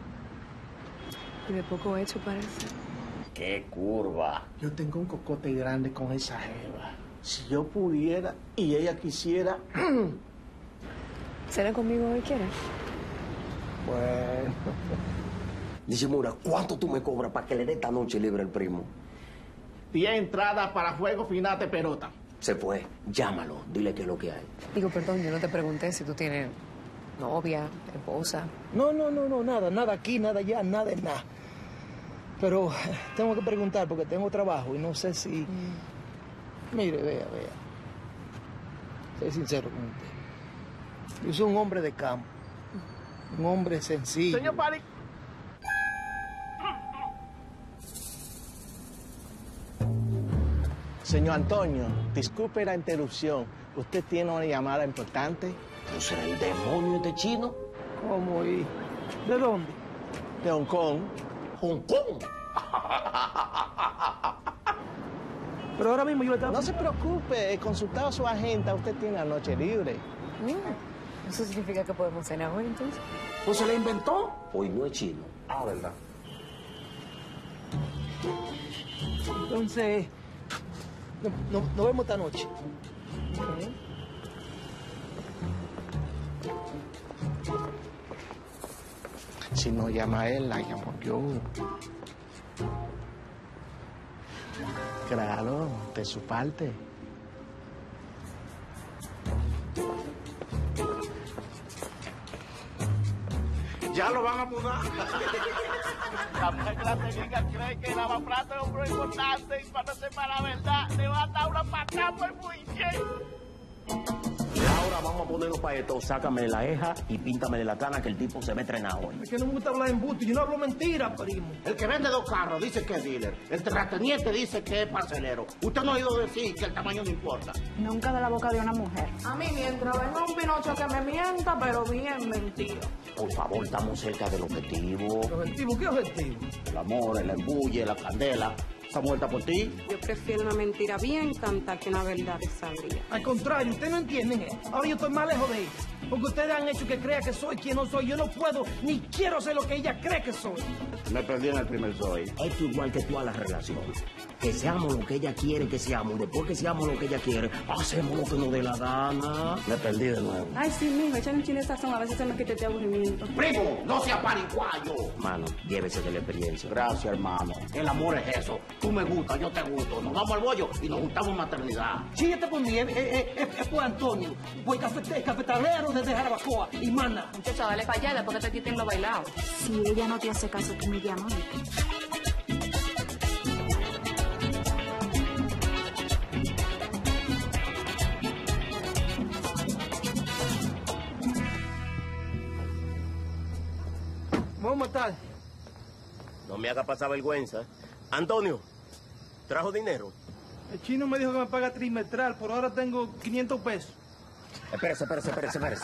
S14: Y de poco hecho parece.
S1: ¡Qué curva!
S12: Yo tengo un cocote grande con esa jeva. Si yo pudiera y ella quisiera...
S14: ¿Será conmigo hoy quieres?
S4: Bueno.
S1: Dice Mura, ¿cuánto tú me cobras para que le dé esta noche libre al primo?
S12: diez entradas para juego final de pelota.
S1: Se fue. Llámalo. Dile qué es lo que hay.
S14: Digo, perdón, yo no te pregunté si tú tienes novia, esposa.
S4: No, no, no, no, nada. Nada aquí, nada allá, nada de nada. Pero tengo que preguntar porque tengo trabajo y no sé si... Mm. Mire, vea, vea. Soy sincero con usted. Yo soy un hombre de campo. Un hombre sencillo.
S12: Señor Pari.
S19: Señor Antonio, disculpe la interrupción. ¿Usted tiene una llamada importante?
S1: ¿No será el demonio este chino?
S4: ¿Cómo y de dónde?
S19: De Hong Kong.
S1: ¿Hong Kong?
S4: Pero ahora mismo yo estaba...
S19: No se preocupe, he consultado a su agente. Usted tiene la noche libre.
S18: Mm, ¿Eso significa que podemos cenar hoy, entonces?
S2: ¿Pues se la inventó?
S1: Hoy no es chino.
S2: Ah, ¿verdad?
S4: Entonces, no, no, nos vemos esta noche.
S19: Si no llama él, la llamo yo. Claro, de su parte.
S2: Ya lo van a mudar.
S12: La mujer que la técnica cree que lavaplato es un hombre importante y cuando sepa la verdad le va a dar una patada muy muy bien.
S1: Ahora vamos a ponernos para esto. Sácame de la eja y píntame de la cana que el tipo se ve entrenado hoy.
S4: Es que no me gusta hablar en busto. Yo no hablo mentira, primo.
S2: El que vende dos carros dice que es dealer. El terrateniente dice que es parcelero. Usted no ha oído decir que el tamaño no importa.
S18: Nunca de la boca de una mujer.
S7: A mí mientras venga un pinocho que me mienta, pero bien mentira.
S1: Por favor, estamos cerca del objetivo.
S4: ¿Objetivo? ¿Qué objetivo?
S2: El amor, el embulle, la candela. ¿Está muerta por ti?
S7: Yo prefiero una mentira bien tanta que una verdad desagria.
S4: Al contrario, ustedes no entienden, ¿eh? Ahora yo estoy más lejos de ella. Porque ustedes han hecho que crea que soy quien no soy. Yo no puedo ni quiero ser lo que ella cree que soy.
S2: Me perdí en el primer soy.
S1: Esto igual que tú a la relación. Que seamos lo que ella quiere que seamos. Y después que seamos lo que ella quiere, hacemos lo que nos dé la gana. Me perdí de nuevo.
S7: Ay, sí, mijo, echan un chile de sazón. A veces se me quita este aburrimiento.
S2: Primo, no sea pariguayo.
S1: Mano, llévese de la experiencia.
S2: Gracias, hermano. El amor es eso. Tú me gustas, yo te gusto. Nos damos al bollo y nos juntamos en maternidad.
S4: Sí, este por mí, es, es, es, es por Antonio. Pues cafete, cafetalero desde Jarabacoa. Y mana.
S18: Muchacha, dale para allá, después que te quiten lo bailado.
S8: Si ella no te hace caso, tú me llamas.
S4: Vamos a matar.
S1: No me haga pasar vergüenza. Antonio, ¿trajo dinero?
S4: El chino me dijo que me paga trimestral, por ahora tengo quinientos pesos.
S1: Espérese, espérese, espérese, espérese.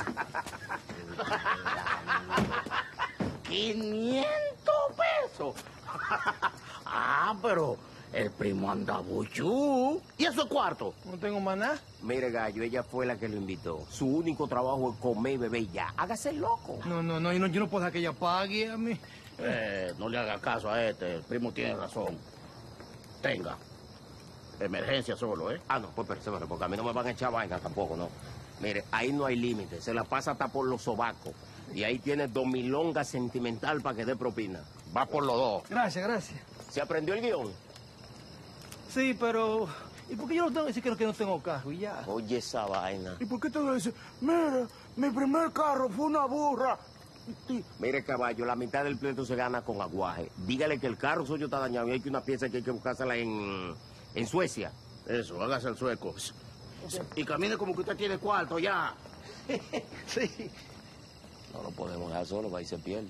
S2: ¡quinientos pesos! Ah, pero el primo anda buchú. ¿Y eso es cuarto?
S4: No tengo más nada.
S1: Mire, gallo, ella fue la que lo invitó. Su único trabajo es comer y beber y ya. Hágase el loco.
S4: No, no, no, yo no, yo no puedo dejar que ella pague a mí.
S2: Eh, no le haga caso a este. El primo tiene razón. Tenga. Emergencia solo, ¿eh?
S1: Ah, no, pues espérese, porque a mí no me van a echar vaina tampoco, ¿no? Mire, ahí no hay límite. Se la pasa hasta por los sobacos. Y ahí tiene domilonga sentimental para que dé propina.
S2: Va por los dos.
S4: Gracias, gracias.
S1: ¿Se aprendió el guión?
S4: Sí, pero... ¿Y por qué yo no tengo que decir que no, que no tengo carro y ya?
S1: Oye esa vaina.
S15: ¿Y por qué tengo que decir, mira, mi primer carro fue una burra?
S1: Mire, caballo, la mitad del pleito se gana con aguaje. Dígale que el carro suyo está dañado y hay que una pieza que hay que buscársela en, en Suecia.
S2: Eso, hágase el sueco. Y camine como que usted tiene cuarto ya.
S4: Sí.
S1: No lo podemos dejar solo, va y se pierde.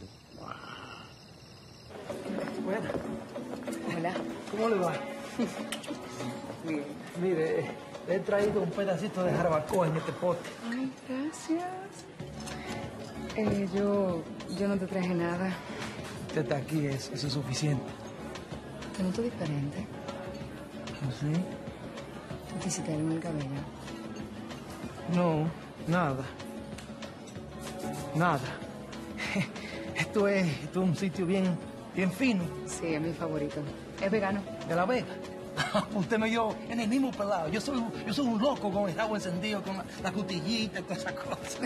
S4: Bueno.
S18: Hola.
S4: ¿Cómo le va?
S18: Bien.
S4: Mire, le he traído un pedacito de jarabacoa en este pote.
S18: Ay, gracias. Eh, yo, yo no te traje nada.
S4: Usted está aquí, eso, eso es suficiente.
S18: Te noto diferente.
S4: ¿Sí?
S18: ¿Tú te hiciste algo en el cabello?
S4: No, nada. Nada. Esto es, esto es un sitio bien, bien fino.
S18: Sí, es mi favorito. Es vegano.
S4: ¿De La Vega? Usted me dio en el mismo pelado. Yo soy, yo soy un loco con el rabo encendido, con la, la costillita y todas esas cosas.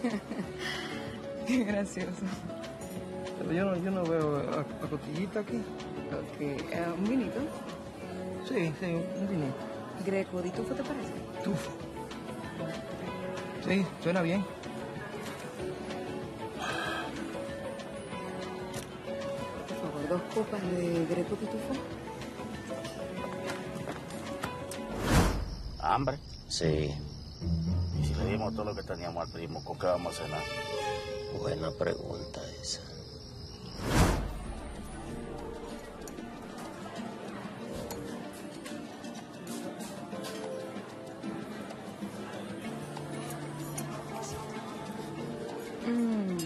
S18: Qué gracioso.
S4: Pero yo no, yo no veo la, la costillita aquí.
S18: Ok. Uh, ¿Un vinito?
S4: Sí, sí, un vinito.
S18: ¿Greco de tufo te parece?
S4: Tufo. Sí, suena bien.
S18: Por favor, dos copas de Greco de tufo.
S2: ¿Hambre?
S1: Sí.
S2: ¿Y si le trajimos todo lo que teníamos al primo. ¿Con qué vamos a cenar?
S1: Buena pregunta esa.
S14: Mm.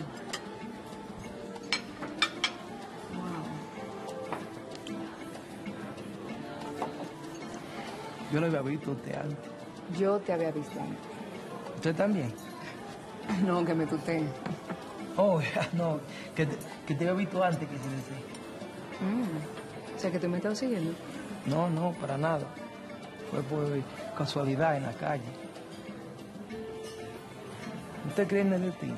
S4: Yo lo había visto a usted antes.
S14: Yo te había visto.
S4: ¿Usted también?
S14: No, que me tuté.
S4: Oh, ya, no, que te, que te había visto antes que te decía.
S14: Mm. O sea, que tú me estabas siguiendo.
S4: No, no, para nada. Fue por casualidad en la calle. ¿Usted cree en el destino?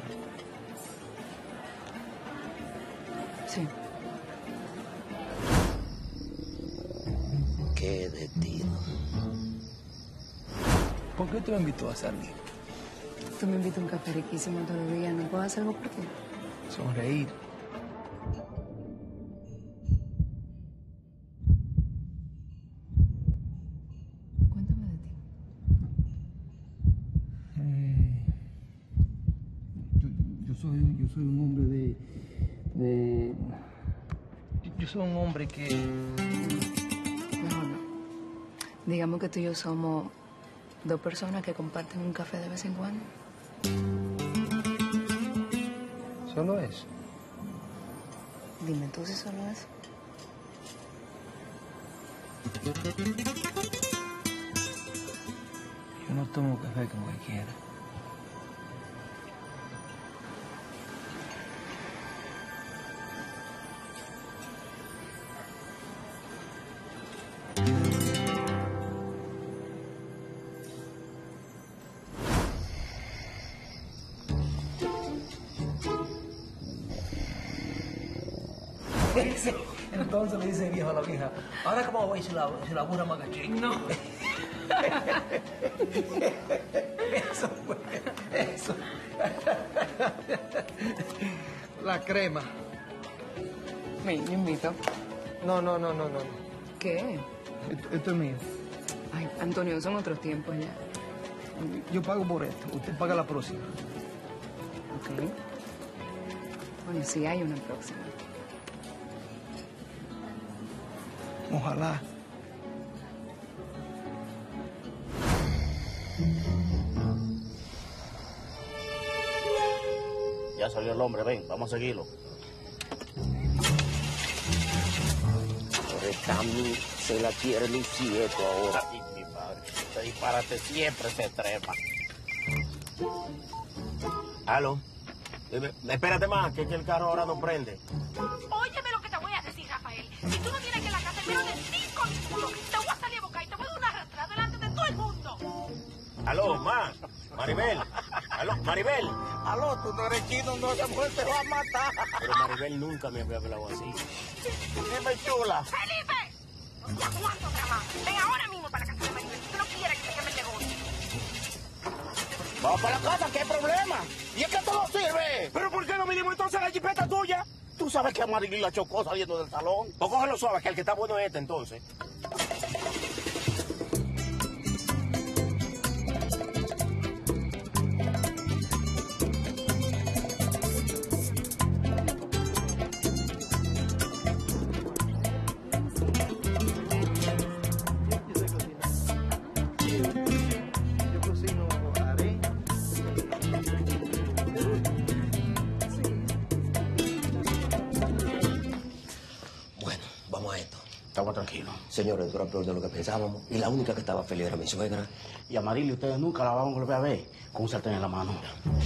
S14: Sí.
S1: ¿Qué destino?
S4: ¿Por qué tú me invitó a salir?
S14: Tú me invitas a un café riquísimo todos los días. ¿No puedo hacer algo por ti?
S4: Sonreír.
S14: Cuéntame de ti.
S4: Eh, yo, yo soy, yo soy un hombre de, de... Yo soy un hombre que...
S14: Mejor no. Digamos que tú y yo somos dos personas que comparten un café de vez en cuando.
S4: ¿Solo eso?
S14: Dime tú si solo eso.
S4: Yo no tomo café como quiera. Entonces le dice el viejo a la vieja, ahora cómo voy si la, si la burra magachín. No. Eso fue, eso. La crema.
S14: Me invito.
S4: No, no, no, no, no.
S14: ¿Qué?
S4: Esto, esto es mío.
S14: Ay, Antonio, son otros tiempos ya.
S4: Yo pago por esto, usted paga la próxima.
S14: Ok. Bueno, sí hay una próxima.
S4: Ojalá.
S2: Ya salió el hombre, ven, vamos a seguirlo.
S1: Por esta a mí se la quiere el quieto ahora.
S2: Ay, mi padre, este disparate siempre se trepa.
S1: Aló. Eh, Espérate más, que, que el carro ahora no prende.
S16: Óyeme lo que te voy a decir, Rafael. Si tú no tienes que ir a la casa en menos de cinco minutos, te voy a salir a buscar y te voy a dar una arrastrada delante de todo el mundo.
S1: Aló, ma. Maribel. Aló, Maribel.
S12: Aló, tú no eres chino, no, esa mujer te va a matar.
S1: Pero Maribel nunca me había hablado así.
S12: Dime, chula.
S16: ¡Felipe! No te aguanto otra más. Ven ahora mismo para la casa de Maribel. Tú no quieres que se queme el negocio.
S12: Vamos para la casa, ¿qué problema? ¿Y es que esto no sirve?
S2: ¿Pero por qué no vinimos entonces a la jipeta tuya? Tú sabes que a Maribel la chocó saliendo del salón.
S1: Pues cógelo suave, que el que está bueno es este entonces.
S2: Estamos tranquilos.
S1: Señores, esto era peor de lo que pensábamos. Y la única que estaba feliz era mi suegra.
S2: Y a Marily ustedes nunca la van a volver a ver con un sartén en la mano.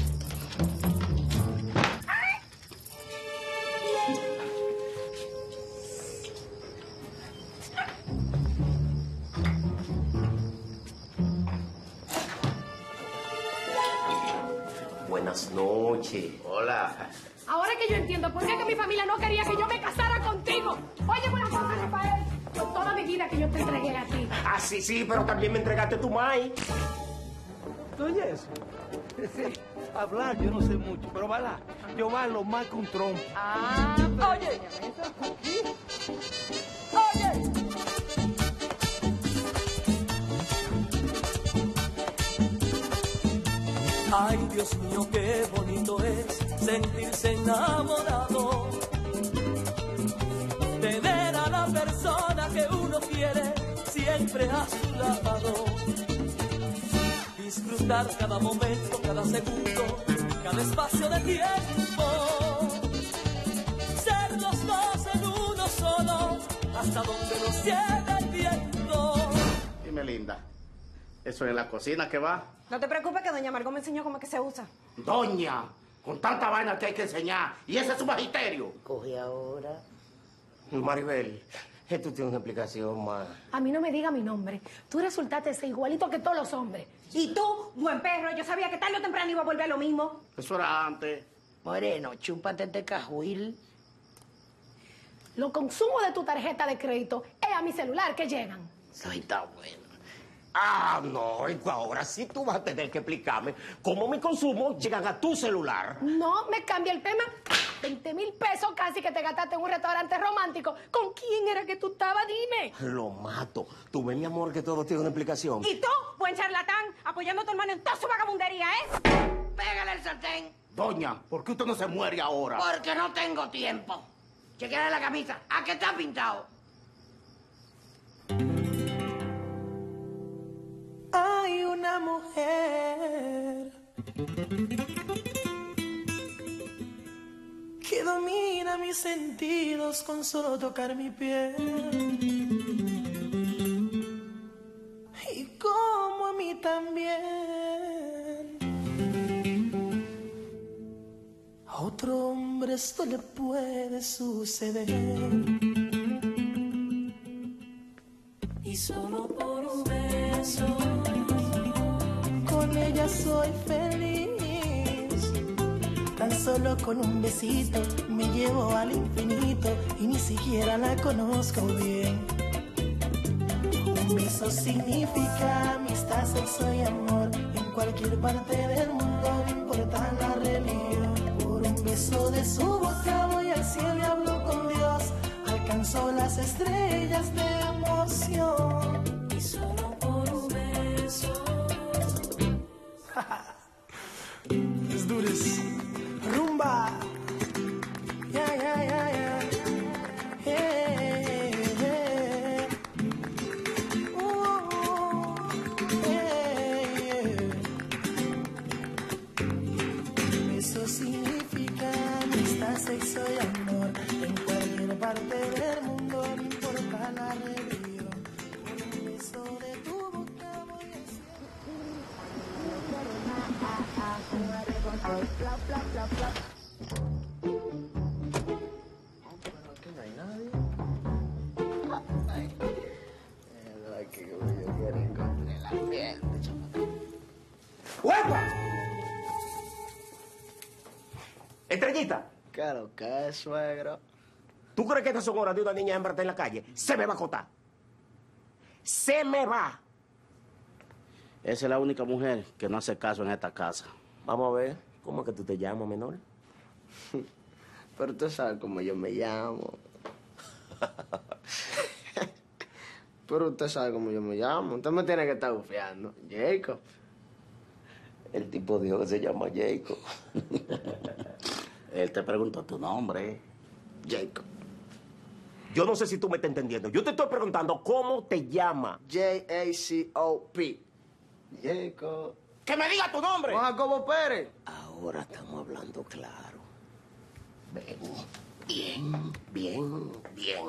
S1: Buenas noches. Hola.
S16: Ahora que yo entiendo por qué que mi familia no quería que yo me casara contigo. Oye, una cosa, Rafael. Por toda mi vida que yo te entregué a ti.
S1: Ah, sí, sí, pero también me entregaste tu mai.
S4: Oye eso. Sí, hablar yo no sé mucho, pero bailar, yo bailo más que un trompo.
S16: Ah, oye. Oye.
S6: Ay, Dios mío, qué bonito es sentirse enamorado. Tener a la persona que uno quiere siempre a su lado. Disfrutar cada momento, cada segundo, cada espacio de tiempo. Ser los dos en uno solo, hasta donde nos lleve el viento.
S2: Dime, linda, ¿eso es en la cocina que va?
S7: No te preocupes que doña Margot me enseñó cómo es que se usa.
S2: Doña, con tanta vaina que hay que enseñar, y ese es su magisterio.
S1: Coge ahora. Maribel, esto tiene una explicación más.
S16: A mí no me diga mi nombre. Tú resultaste ser igualito que todos los hombres.
S7: Y tú, buen perro, yo sabía que tarde o temprano iba a volver a lo mismo.
S2: Eso era antes.
S11: Moreno, chúpate este cajuil.
S16: Los consumos de tu tarjeta de crédito es a mi celular que llegan.
S1: Ay, está bueno. Ah, no, y ahora sí tú vas a tener que explicarme cómo mis consumos llegan a tu celular.
S16: No, me cambia el tema. veinte mil pesos casi que te gastaste en un restaurante romántico. ¿Con quién era que tú estabas? Dime.
S1: Lo mato. Tú ves, mi amor, que todo tiene una explicación.
S7: Y tú, buen charlatán, apoyando a tu hermano en toda su vagabundería, ¿eh?
S11: Pégale el sartén.
S2: Doña, ¿por qué usted no se muere ahora?
S11: Porque no tengo tiempo. Chequea la camisa. ¿A qué está pintado?
S6: Hay una mujer que domina mis sentidos con solo tocar mi piel. Y como a mí también. A otro hombre esto le puede suceder. Y solo por un beso con ella soy feliz. Tan solo con un besito me llevo al infinito y ni siquiera la conozco bien. Un beso significa amistad, sexo y amor. En cualquier parte del mundo, no importa la religión. Por un beso de su boca voy al cielo y hablo con Dios. Alcanzó las estrellas de emoción. Y solo por un beso. Let's do this. Rumba. Yeah, yeah, yeah, yeah. Hey, hey. Ooh, hey, yeah. Eso significa amistad, sexo y amor. En cualquier parte del mundo, no importa la religión. Por un beso de tu boca voy a ser.
S17: Aquí no hay nadie. Ay, es que yo quiero encontrar el ambiente, chaval.
S1: ¡Huepa! Estrellita.
S17: Claro que es, suegro.
S1: ¿Tú crees que estas son horas de una niña hembra en la calle? Se me va a acotar. Se me va.
S2: Esa es la única mujer que no hace caso en esta casa.
S1: Vamos a ver, ¿cómo es que tú te llamas, menor?
S17: Pero tú sabes cómo yo me llamo. Pero usted sabe cómo yo me llamo. Usted me tiene que estar bufiando. Jacob.
S1: El tipo dijo que se llama Jacob.
S2: Él te preguntó tu nombre.
S17: Jacob.
S1: Yo no sé si tú me estás entendiendo. Yo te estoy preguntando cómo te llama.
S17: J A C O P. Jacob.
S2: ¡Que me diga tu nombre!
S17: Juan Jacobo Pérez.
S1: Ahora estamos hablando claro. Ven. Bien, bien, bien.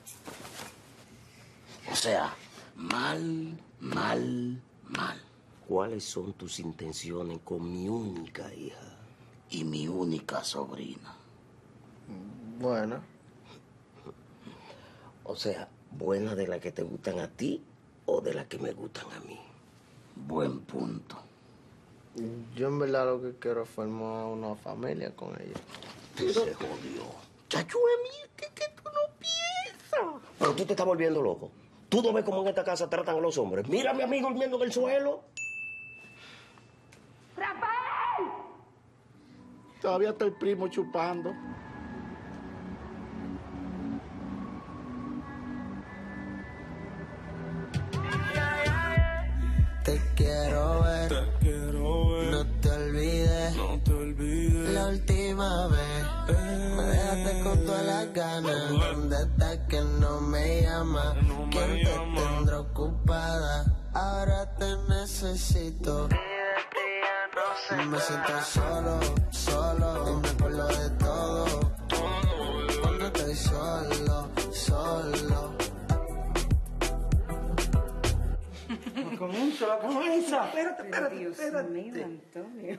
S2: O sea, mal, mal, mal.
S1: ¿Cuáles son tus intenciones con mi única hija?
S2: Y mi única sobrina.
S17: Bueno.
S1: O sea, ¿buena de las que te gustan a ti o de las que me gustan a mí?
S2: Buen punto.
S17: Yo en verdad lo que quiero es formar una familia con ella.
S1: Se jodió. Chacho, a mí es que, que tú no piensas. Pero tú te estás volviendo loco. Tú no ves cómo en esta casa tratan a los hombres. Mira a mi amigo durmiendo en el suelo.
S16: ¡Rafael!
S2: Todavía está el primo chupando.
S6: Te quiero ver, te quiero ver. No te olvides
S20: la última vez. Me dejaste con todas las ganas. ¿Dónde estás que no me llama? ¿Quién te tendrá ocupada? Ahora te necesito. Me siento solo, solo. Y me acuerdo de todo. Cuando estoy solo, solo.
S4: Con un solo, con esa. Espérate, espérate,
S18: Dios
S4: espérate.
S18: mío, Antonio.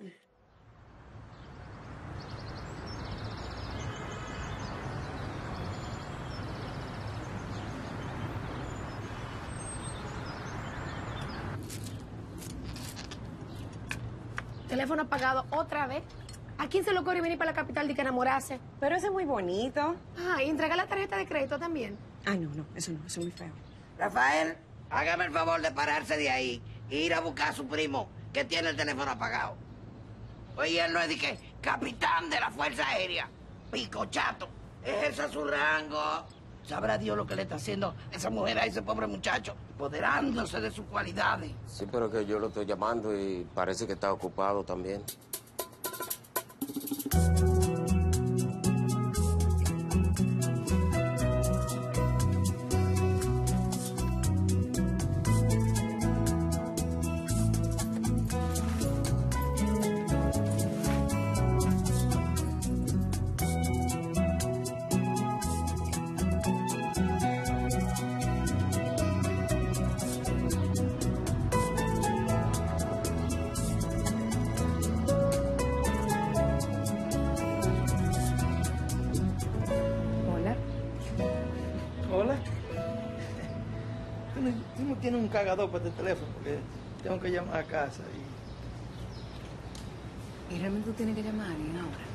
S16: Teléfono apagado otra vez. ¿A quién se le ocurre venir para la capital de que enamorarse?
S7: Pero ese es muy bonito.
S16: Ah, y entregar la tarjeta de crédito también.
S7: Ay, no, no, eso no, eso es muy feo.
S11: Rafael, hágame el favor de pararse de ahí e ir a buscar a su primo que tiene el teléfono apagado. Oye, él no es de que capitán de la Fuerza Aérea, pico chato, ejerza su rango. Sabrá Dios lo que le está haciendo esa mujer a ese pobre muchacho, apoderándose de sus cualidades.
S1: Sí, pero que yo lo estoy llamando y parece que está ocupado también.
S4: Hola. Tú no, tú no tienes un cargador para este teléfono porque tengo que llamar a casa y...
S18: ¿Y realmente tú tienes que llamar a alguien ahora?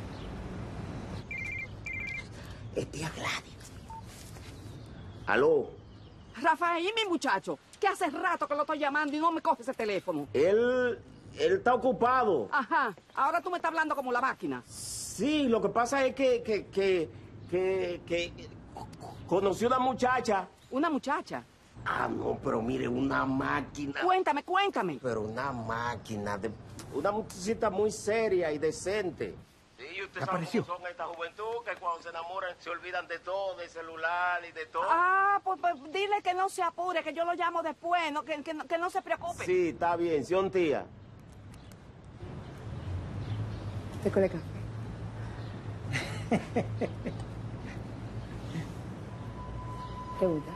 S11: Es tía Gladys.
S1: Aló.
S3: Rafael, ¿y mi muchacho? Que hace rato que lo estoy llamando y no me coge ese teléfono.
S1: Él, él está ocupado.
S3: Ajá, ahora tú me estás hablando como la máquina.
S1: Sí, lo que pasa es que, que, que, que, que conocí una muchacha.
S3: ¿Una muchacha?
S1: Ah, no, pero mire, una máquina.
S3: Cuéntame, cuéntame.
S1: Pero una máquina, de, una muchachita muy seria y decente. Sí, usted sabe cómo son esta juventud, que cuando se enamoran se olvidan de todo, del celular y de todo.
S3: Ah, pues, pues dile que no se apure, que yo lo llamo después, no, que, que, no- que no se preocupe.
S1: Sí, está bien, sí, un tía.
S18: ¿Te colega? ¿Te gusta?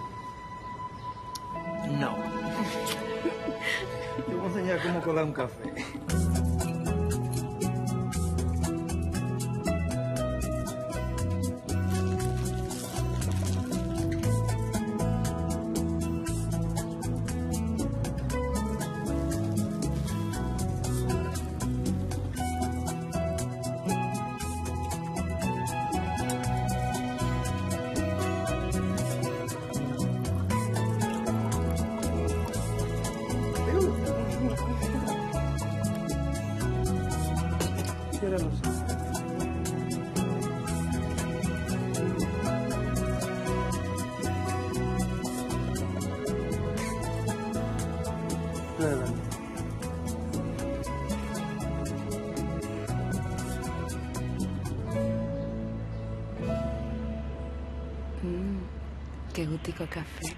S4: No. Te voy a enseñar cómo colar un café. Cierra los ojos. Adelante.
S14: Mm, qué gustico café.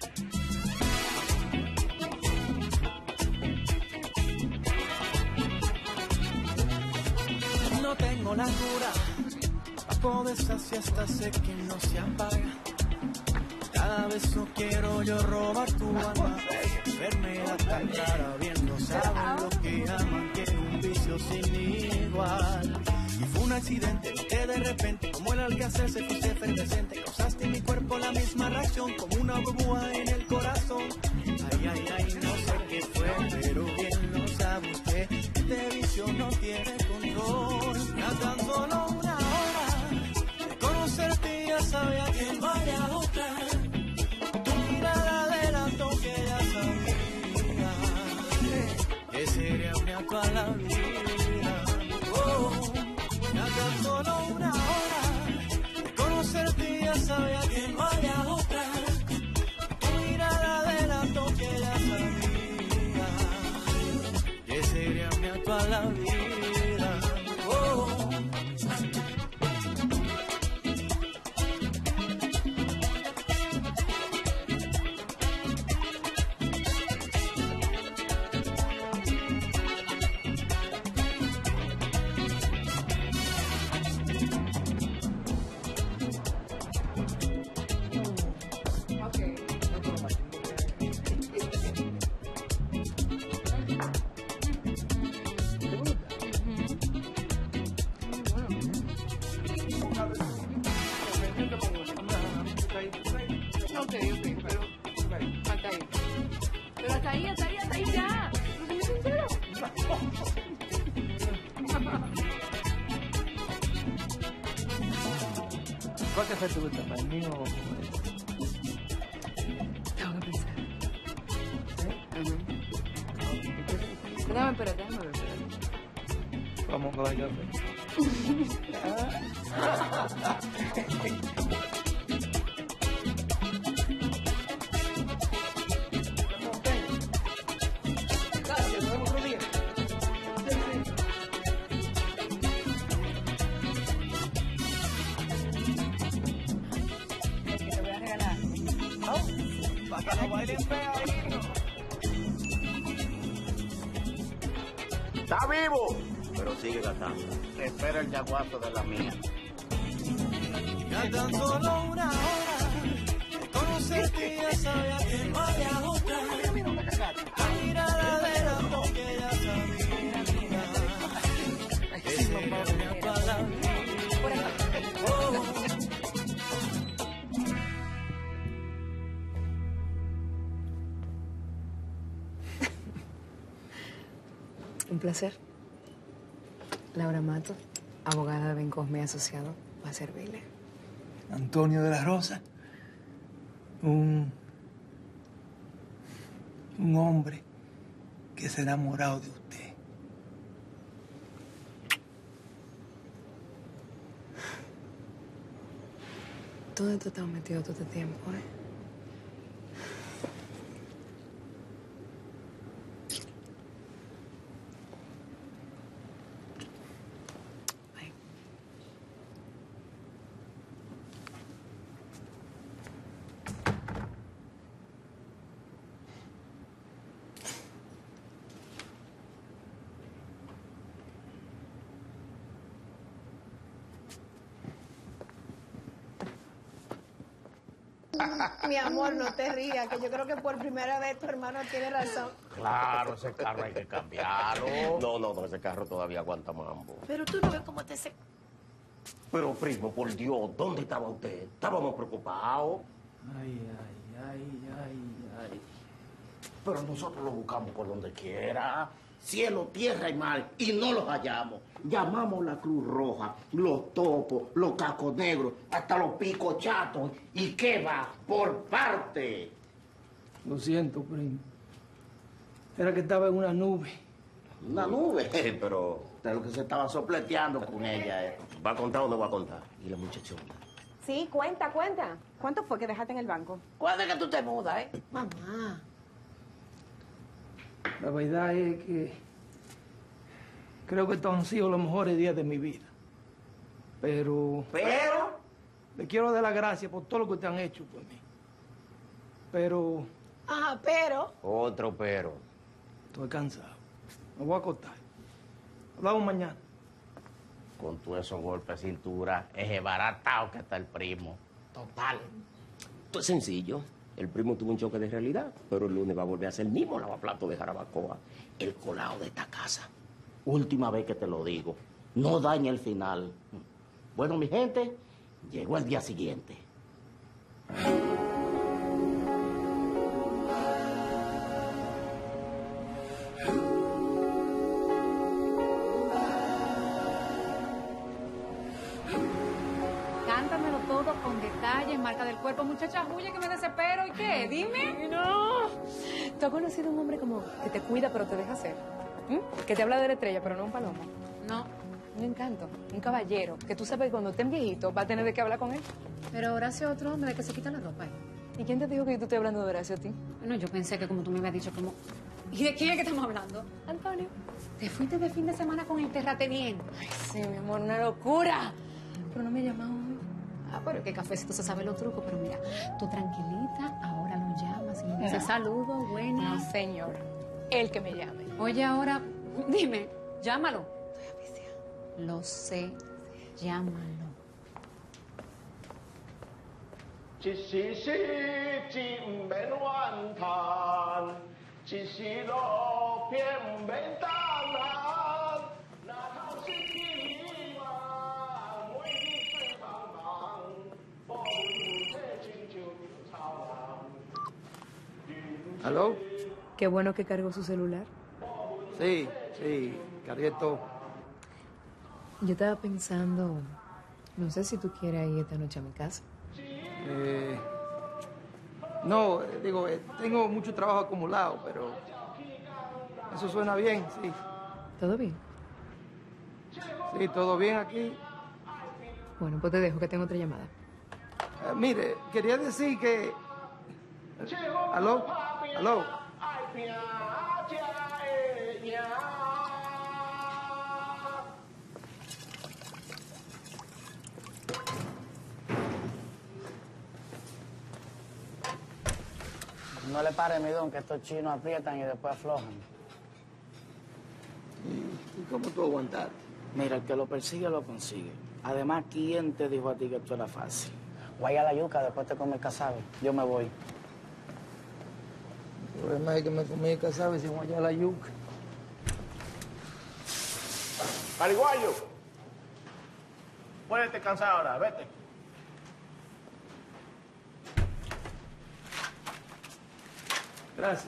S6: No tengo la cura a poder saciar esta sed que no se apaga. Cada vez no quiero yo robar tu alma. Enfermedad tan rara, bien no saben lo que aman, que es un vicio sin igual. Y fue un accidente que de repente, como el alcance se fuiste efervescente, causaste en mi cuerpo la misma reacción, como una burbuja en el corazón. Ay, ay, ay, no sé qué fue, pero bien lo sabe usted, este vicio no tiene control. Ya tan solo una hora de conocerte ya sabía que no había otra. Tu mirada adelantó que ya sabía que sería una toda la vida. Oh, ya tan solo una hora de conocerte ya sabía que no había otra. Tu mirada adelantó que ya sabía que sería una toda la vida. Oh.
S4: ¿Cuál café te gusta más, el mío o este?
S14: Tengo que pensar. ¿Eh? Ajá. Déjame, espérate, déjame ver, espérate.
S4: Vamos con el café. Gracias, nos vemos otro día.
S14: Te voy a regalar.
S4: Para que no bailen pegadito.
S2: ¡Está vivo!
S1: Pero sigue gastando.
S2: Espera el yaguazo de la mía.
S6: Ya tan solo una hora de conocerte ya sabía que no había otra. La mirada de la porque ya sabía que ese era para mí. Oh.
S14: Un placer. Laura Mato, abogada de Ben Cosme y Asociado, va a servirle.
S4: Antonio de la Rosa, un, un hombre que se ha enamorado de usted.
S14: ¿Dónde tú estás metido todo este tiempo, eh?
S16: Mi amor, no te rías, que yo creo que por primera vez tu hermano tiene razón.
S2: Claro, ese carro hay que cambiarlo.
S1: No, no, no, ese carro todavía aguanta mambo.
S16: Pero tú no ves cómo te se...
S1: Pero, primo, por Dios, ¿dónde estaba usted? Estábamos preocupados.
S4: Ay, ay, ay, ay, ay.
S2: Pero nosotros lo buscamos por donde quiera. Cielo, tierra y mar. Y no los hallamos. Llamamos la Cruz Roja, los topos, los cascos negros, hasta los picos chatos. ¿Y qué va? Por parte.
S4: Lo siento, primo. Era que estaba en una nube.
S2: Una nube. Pero de lo que se estaba sopleteando con ella. Eh.
S1: ¿Va a contar o no va a contar? Y la muchachona.
S7: Sí, cuenta, cuenta. ¿Cuánto fue que dejaste en el banco?
S11: ¿Cuándo es que tú te mudas, eh?
S16: Mamá.
S4: La verdad es que creo que estos han sido los mejores días de mi vida. Pero...
S11: ¿Pero?
S4: Le quiero dar las gracias por todo lo que ustedes han hecho por mí. Pero...
S16: Ajá, pero...
S1: Otro pero.
S4: Estoy cansado. Me voy a acostar. Hablamos mañana.
S2: Con todos esos golpes de cintura, es baratado que está el primo. Total.
S1: Esto es sencillo. El primo tuvo un choque de realidad, pero el lunes va a volver a ser el mismo lavaplato de Jarabacoa, el colado de esta casa.
S2: Última vez que te lo digo. No dañe el final. Bueno, mi gente, llegó el día siguiente.
S18: Cántamelo todo con detalles, marca del cuerpo. Muchacha, huye que me desespero. ¿Y qué? Dime. No.
S14: ¿Tú has conocido a un hombre como que te cuida pero te deja hacer? ¿Mm? Que te habla de la estrella pero no un palomo.
S18: No.
S14: Un encanto, un caballero, que tú sabes que cuando estén viejito va a tener de qué hablar con él.
S18: Pero Horacio otro hombre de que se quita la ropa. ¿Eh?
S14: ¿Y quién te dijo que yo te estoy hablando de Horacio a ti?
S18: Bueno, yo pensé que como tú me habías dicho como... ¿Y de quién es que estamos hablando?
S14: Antonio.
S18: Te fuiste de fin de semana con el terrateniente.
S14: Ay, sí, mi amor, una locura. Pero no me ha llamado hoy.
S18: Ah, pero qué cafecito se sabe los trucos. Pero mira, tú tranquilita, ahora lo llamas y le dices
S14: No.
S18: saludos, buenas.
S14: No, señor. Él que me llame.
S18: Oye, ahora, dime, llámalo. Lo sé, llámalo.
S12: 一時時節唔免怨嘆，一時路偏唔免等人。那頭是天嘛，每日水茫茫，風雨這親像草人。
S4: ¿Aló?
S14: Qué bueno que cargó su celular.
S4: Sí, sí, cargué todo.
S14: Yo estaba pensando No sé si tú quieres ir esta noche a mi casa.
S4: Eh, no, eh, digo, eh, tengo mucho trabajo acumulado, pero eso suena bien, sí.
S14: ¿Todo bien?
S4: Sí, todo bien aquí.
S14: Bueno, pues te dejo que tengo otra llamada.
S4: Eh, mire, quería decir que... ¿Aló? ¿Aló?
S2: No le pare, mi don, que estos chinos aprietan y después aflojan.
S4: ¿Y, y cómo tú aguantaste?
S2: Mira, el que lo persigue, lo consigue. Además, ¿quién te dijo a ti que esto era fácil? Guaya la yuca, después te comes casabe. Yo me voy.
S4: El problema es que me comí casabe sin guayar la yuca.
S12: Pariguayo, puedes descansar ahora, vete.
S4: Gracias.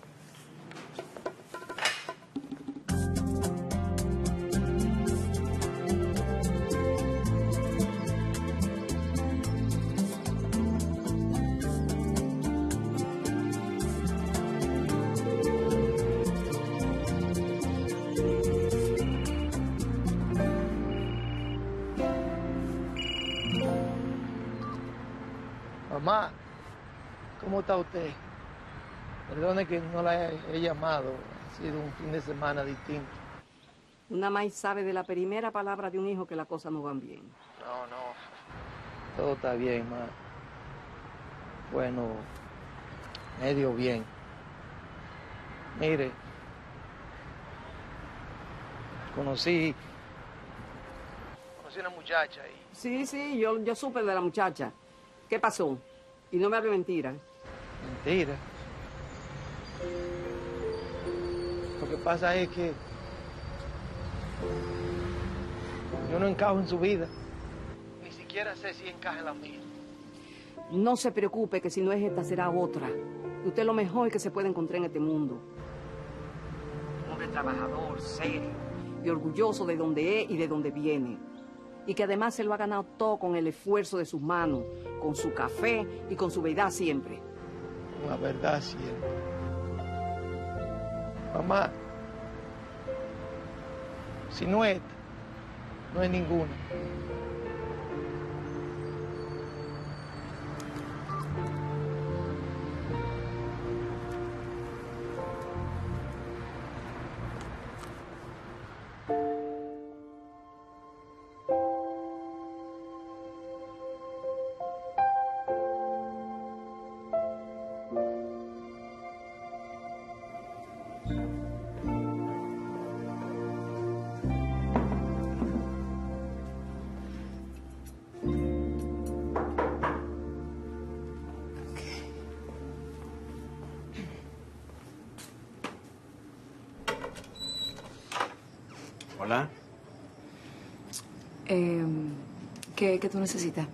S4: Mamá, ¿cómo está usted? Perdone que no la he, he llamado. Ha sido un fin de semana distinto.
S3: Una más sabe de la primera palabra de un hijo que las cosas no van bien.
S4: No, no. Todo está bien, ma. Bueno, medio bien. Mire, conocí... Conocí una muchacha y...
S3: Sí, sí, yo, yo supe de la muchacha. ¿Qué pasó? Y no me hable mentira.
S4: Mentira. Lo que pasa es que yo no encajo en su vida. Ni siquiera sé si encaja en la mía.
S3: No se preocupe, que si no es esta, será otra. Usted es lo mejor que se puede encontrar en este mundo. Un hombre trabajador, serio y orgulloso de donde es y de donde viene. Y que además se lo ha ganado todo con el esfuerzo de sus manos, con su café y con su verdad siempre.
S4: La verdad siempre. Mamá, si no es esta, no es ninguna.
S2: Hola.
S14: Eh, ¿qué, ¿Qué tú necesitas?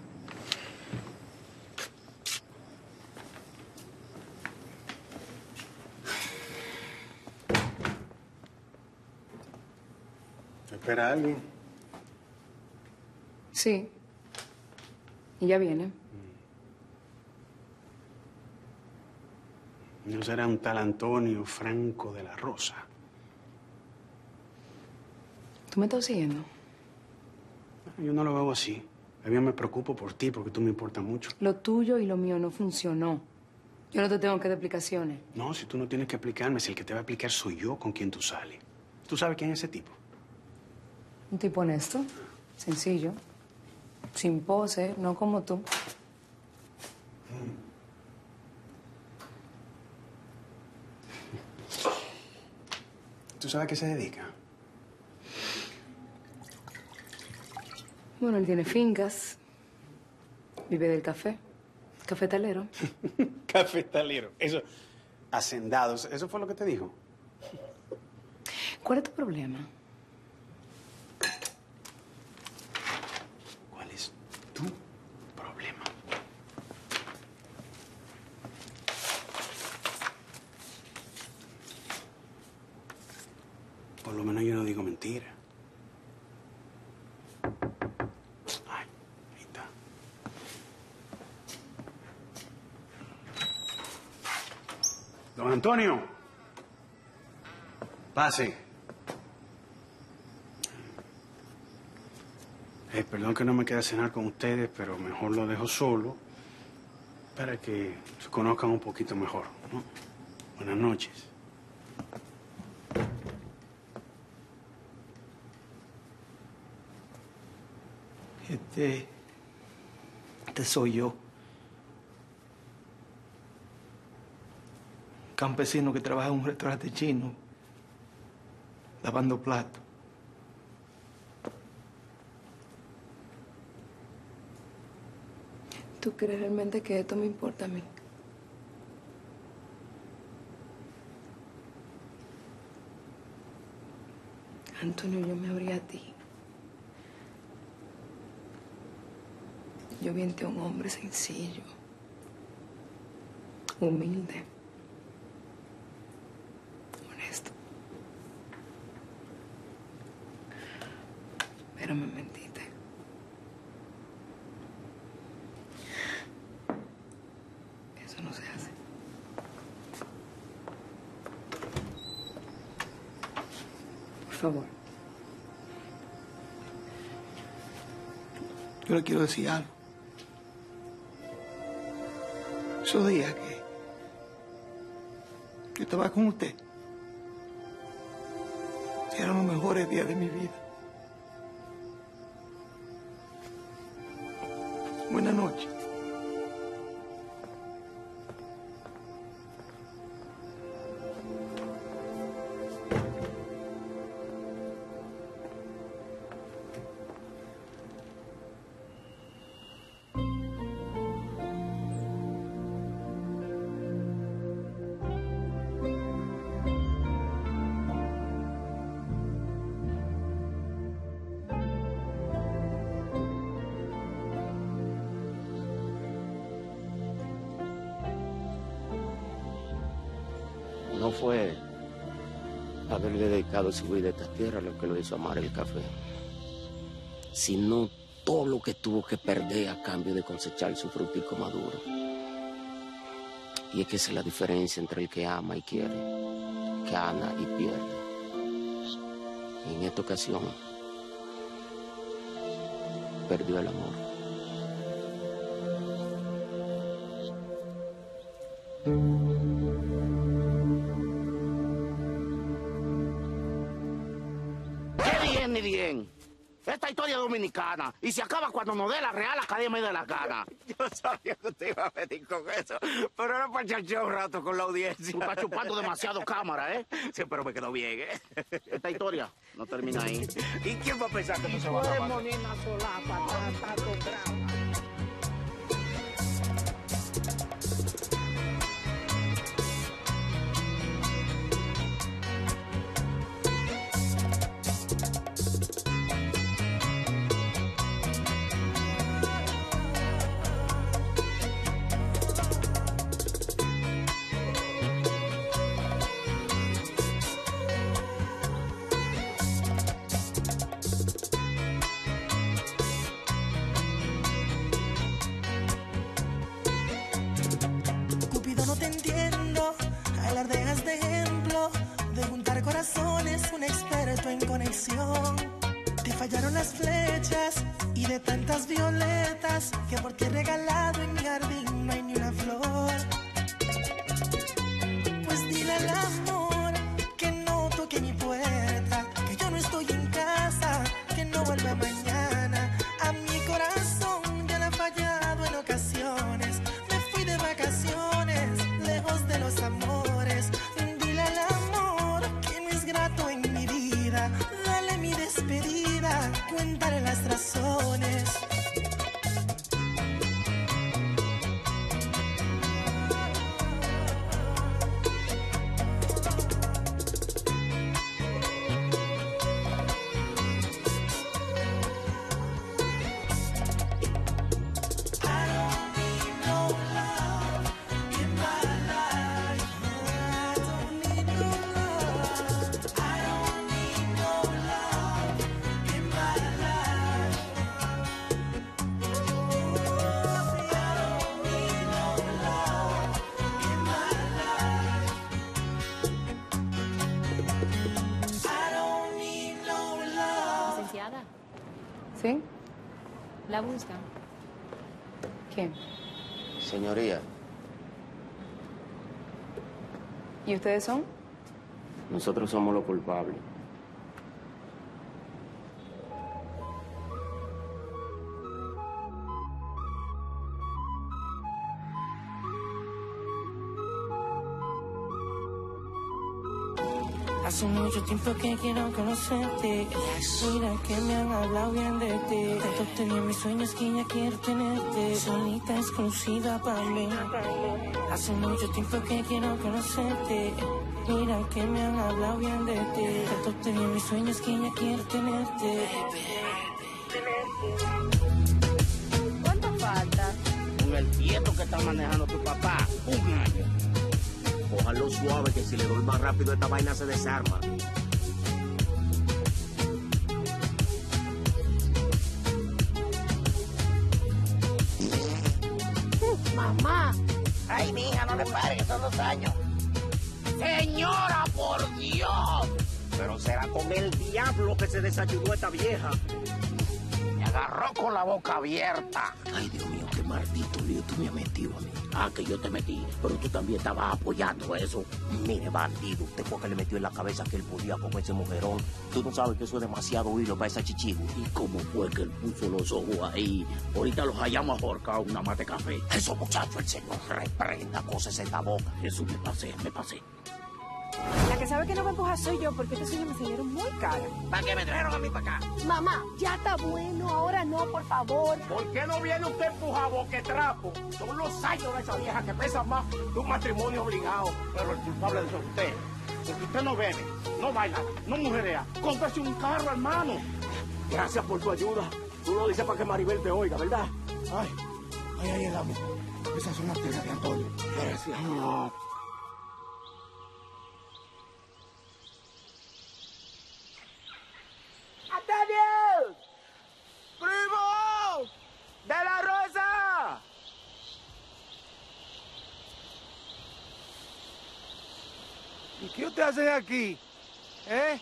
S2: ¿Espera a alguien?
S14: Sí. Y ya viene.
S2: No será un tal Antonio Franco de la Rosa.
S14: ¿Tú me estás siguiendo?
S2: Yo no lo veo así. A mí me preocupo por ti porque tú me importas mucho.
S14: Lo tuyo y lo mío no funcionó. Yo no te tengo que dar explicaciones.
S2: No, si tú no tienes que explicarme, si el que te va a explicar soy yo con quien tú sales. ¿Tú sabes quién es ese tipo?
S14: Un tipo honesto, sencillo, sin pose, no como tú.
S2: ¿Tú sabes a qué se dedica?
S14: Bueno, él tiene fincas, vive del café, cafetalero.
S2: Cafetalero. Eso, hacendados. ¿Eso fue lo que te dijo?
S14: ¿Cuál es tu problema?
S2: ¿Cuál es tu problema? Por lo menos yo no digo mentira.
S13: Antonio. Pase. Eh, perdón que no me quede a cenar con ustedes, pero mejor lo dejo solo para que se conozcan un poquito mejor, ¿no? Buenas noches.
S4: Este... Este soy yo. Campesino que trabaja en un restaurante chino, lavando platos.
S14: ¿Tú crees realmente que esto me importa a mí? Antonio, yo me abrí a ti. Yo vi en ti un hombre sencillo, humilde, honesto. Pero me mentiste. Eso no se hace. Por favor.
S4: Yo le quiero decir algo. Esos días que yo estaba con usted, eran los mejores días de mi vida. Buenas noches.
S1: No fue haberle dedicado su vida a esta tierra lo que lo hizo amar el café, sino todo lo que tuvo que perder a cambio de cosechar su frutico maduro. Y es que esa es la diferencia entre el que ama y quiere, gana y pierde. Y en esta ocasión perdió el amor.
S2: Ni bien. Esta historia dominicana y se acaba cuando nos dé la Real Academia de la Gana.
S11: Yo sabía que usted iba a venir con eso, pero era para echar un rato con la audiencia.
S2: Tú estás chupando demasiado cámara, ¿eh?
S11: Sí, pero me quedó bien, ¿eh?
S2: Esta historia no termina ahí.
S11: ¿Y quién va a pensar que no se va a acabar?
S6: Cupido, no te entiendo, alardeas de ejemplo, de juntar corazones, un experto en conexión. Te fallaron las flechas y de tantas violetas que por ti he regalado en mi jardín no hay ni una flor. Pues dile al amor que no toque mi puerta, que yo no estoy en casa, que no vuelva mañana. A mi corazón ya le ha fallado en ocasiones. Me fui de vacaciones, lejos de los amores. Dile al amor que no es grato en mi vida. Dale mi despedida, cuéntale las razones.
S18: empleada.
S14: ¿Sí?
S18: ¿La buscan?
S14: ¿Quién?
S1: Señoría,
S14: ¿Y ustedes son?
S1: nosotros somos los culpables.
S6: Hace mucho tiempo que quiero conocerte. Mira que me han hablado bien de ti. Tanto tenía mis sueños que ya quiero tenerte. Solita, exclusiva para mí. Hace mucho tiempo que quiero conocerte. Mira que me han hablado bien de ti. Tanto tenía mis sueños que ya quiero tenerte.
S16: ¿Cuánto falta?
S2: Con el tiempo que está manejando tu papá, un año.
S1: Cójalo suave, que si le doy más rápido esta vaina se desarma.
S11: Mamá. Ay, mija, no le pare, que son dos años.
S2: Señora, por Dios.
S1: Pero será con el diablo que se desayunó esta vieja.
S2: Me agarró con la boca abierta.
S1: Ay, Dios mío, qué maldito lío tú me has metido a mí.
S2: Ah, que yo te metí, pero tú también estabas apoyando eso.
S1: Mire, bandido, usted fue que le metió en la cabeza que él podía con ese mujerón. Tú no sabes que eso es demasiado hilo para esa chichigo.
S2: ¿Y cómo fue que él puso los ojos ahí? Ahorita los hallamos ahorcado una mate café.
S1: Eso, muchacho, el señor reprenda cosas en la boca.
S2: Eso me pasé, me pasé.
S7: La que sabe que no me empuja soy yo, porque estos sueños me salieron muy caros.
S11: ¿Para qué me trajeron a mí para acá?
S16: Mamá, ya está bueno, ahora no, por favor.
S2: ¿Por qué no viene usted empujado, boquetrapo? Son los años de esa vieja que pesan más de un matrimonio obligado. Pero el culpable de eso es usted. Porque usted no bebe, no baila, no mujerea. Cómprese un carro, hermano.
S1: Gracias por tu ayuda. Tú lo dices para que Maribel te oiga, ¿verdad?
S2: Ay, ay, ay, el amo. Esas son las tierras de Antonio. Gracias. No.
S5: ¡Antonio! ¡Primo! ¡De la Rosa!
S15: ¿Y qué usted hace aquí? ¿Eh?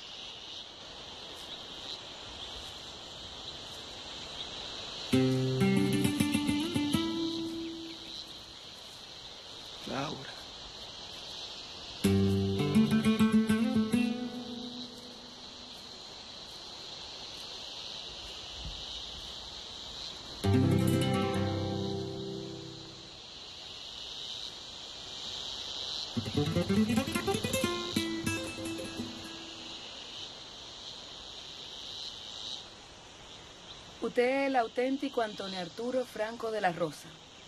S4: Laura.
S14: Usted es el auténtico Antonio Arturo Franco de la Rosa.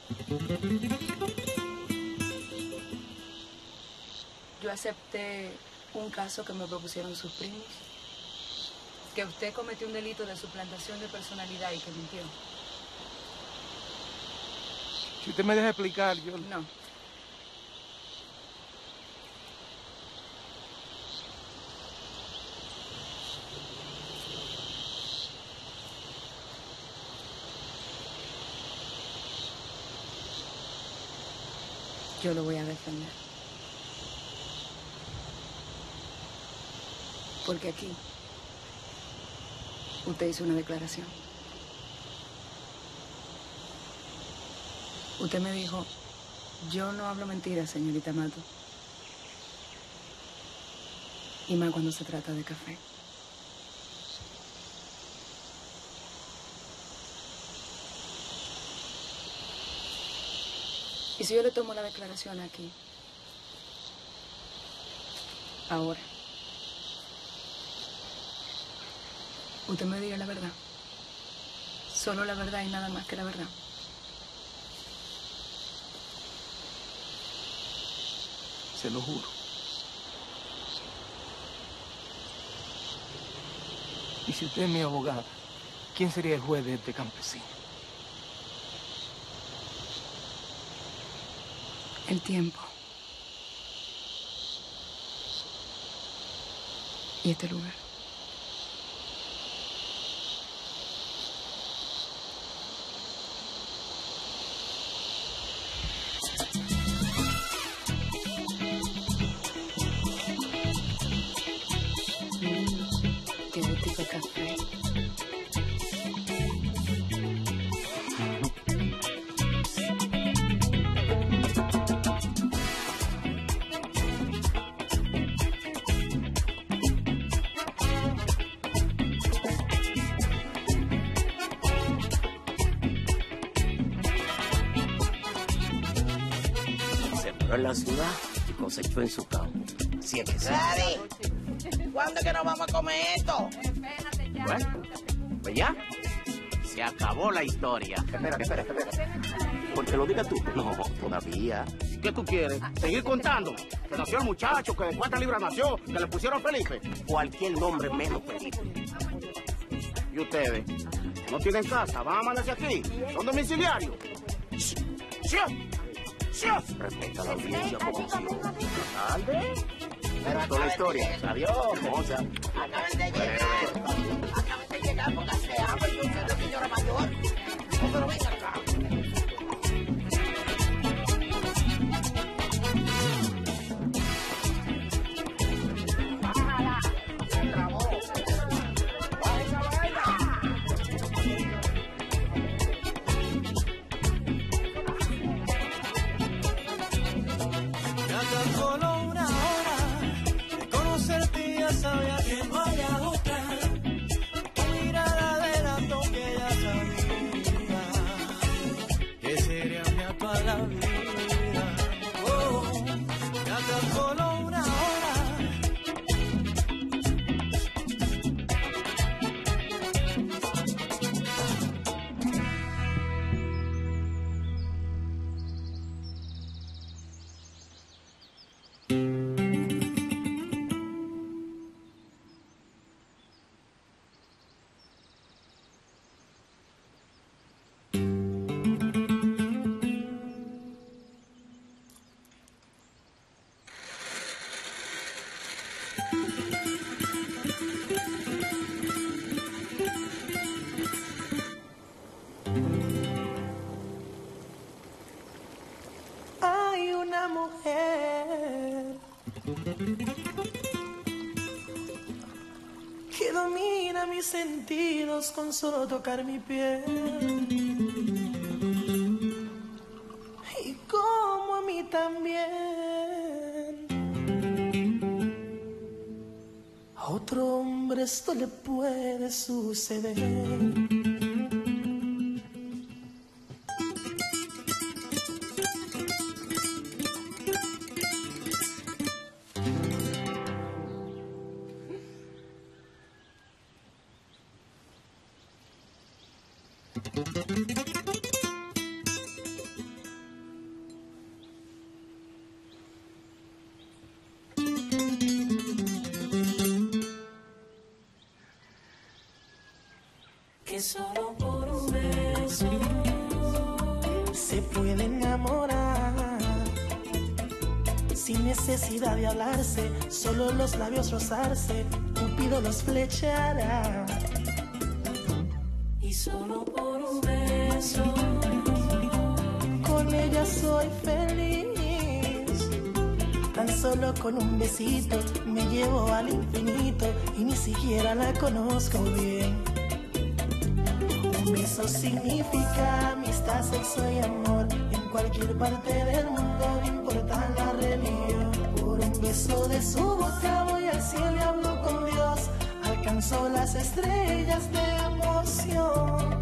S14: Yo acepté un caso que me propusieron sus primos, que usted cometió un delito de suplantación de personalidad y que mintió.
S4: Si usted me deja explicar, yo...
S14: No. Yo lo voy a defender. Porque aquí usted hizo una declaración. Usted me dijo, yo no hablo mentiras, señorita Mato. Y más cuando se trata de café. Y si yo le tomo la declaración aquí, ahora, usted me diga la verdad. Solo la verdad y nada más que la verdad.
S4: Se lo juro. Y si usted es mi abogada, ¿quién sería el juez de este campesino?
S14: El tiempo. Y este lugar. Mm, qué rico café.
S1: sembró en la ciudad y cosechó en su campo. Si es que sí.
S11: Gladys, ¿cuándo es que nos vamos a comer esto?
S2: Bueno, pues ya. Se acabó la historia.
S1: Espera, espera, espera. Porque lo digas tú. No, todavía.
S2: ¿Qué tú quieres? ¿Seguir contando? Que nació el muchacho, que de cuántas libras nació, que le pusieron Felipe.
S1: Cualquier nombre menos Felipe.
S2: ¿Y ustedes? ¿No tienen casa? ¿Van a amanecer aquí? ¿Son domiciliarios? ¡Sí! ¡Sí!
S1: Respeta la audiencia, como
S2: ¿Tarde?
S1: Pero toda la historia.
S2: Adiós,
S1: hermosa.
S11: Acaban de llegar. Acaban de llegar porque hace hambre. Yo sé lo que yo era mayor. No, pero venga acá. Bájala. Se trabó. Baila, baila.
S6: Ya tan solo una hora de conocerte ya sabía que no había otra. Tu mirada delató que ya sabía que sería mía toda la vida. Oh, ya tan solo una hora. Hay una mujer que domina mis sentidos con solo tocar mi piel. Y como a mí también. A otro hombre esto le puede suceder. Que solo por un beso se puede enamorar sin necesidad de hablarse, solo los labios rozarse, Cupido los flechará. Y solo por un beso con ella soy feliz. Tan solo con un besito me llevo al infinito y ni siquiera la conozco bien. Un beso significa amistad, sexo y amor. En cualquier parte del mundo, no importa la religión. Por un beso de su boca voy al cielo y hablo con Dios. Alcanzó las estrellas de emoción.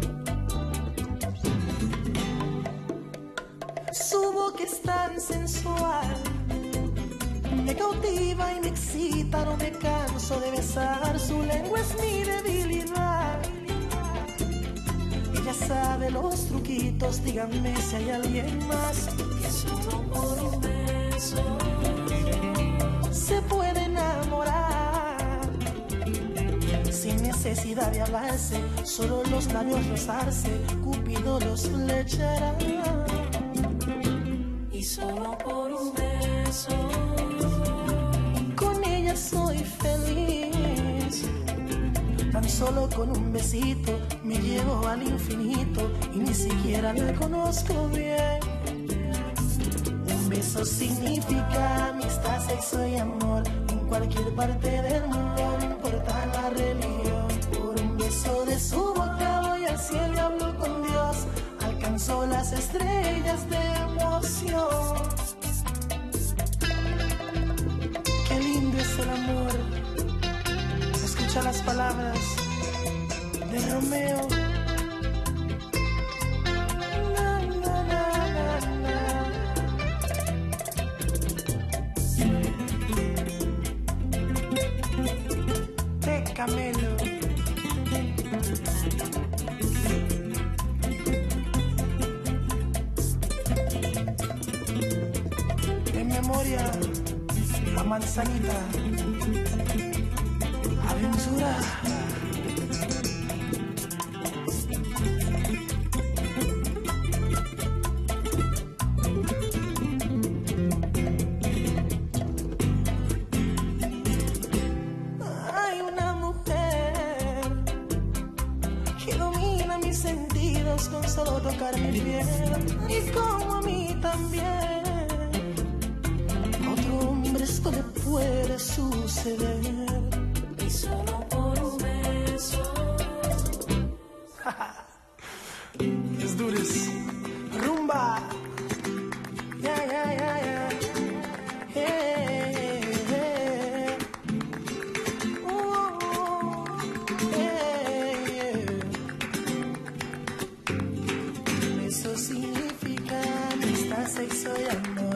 S6: Su boca es tan sensual, me cautiva y me excita, no me canso de besar. Su lengua es mi debilidad. Ella sabe los truquitos, díganme si hay alguien más. Que solo por un beso se puede enamorar sin necesidad de hablarse, solo los labios rozarse, Cupido los flechará. Y solo por un beso con ella soy feliz. Tan solo con un besito me llevo al infinito y ni siquiera la conozco bien. Un beso significa amistad, sexo y amor. En cualquier parte del mundo, no importa la religión. Por un beso de su boca voy al cielo y hablo con Dios. Alcanzó las estrellas de emoción. Qué lindo es el amor. Escucha las palabras de Romeo. Na, na, na, na, na. En memoria, la manzanita, aventura. Hay una mujer que domina mis sentidos con solo tocar mi piel, y como a mí también. Otro hombre esto le puede suceder, y solo por un beso. Let's do this. Rumba. Yeah, yeah, yeah, yeah. Hey, hey. Oh, hey, yeah. Eso significa amistad, sexo y amor.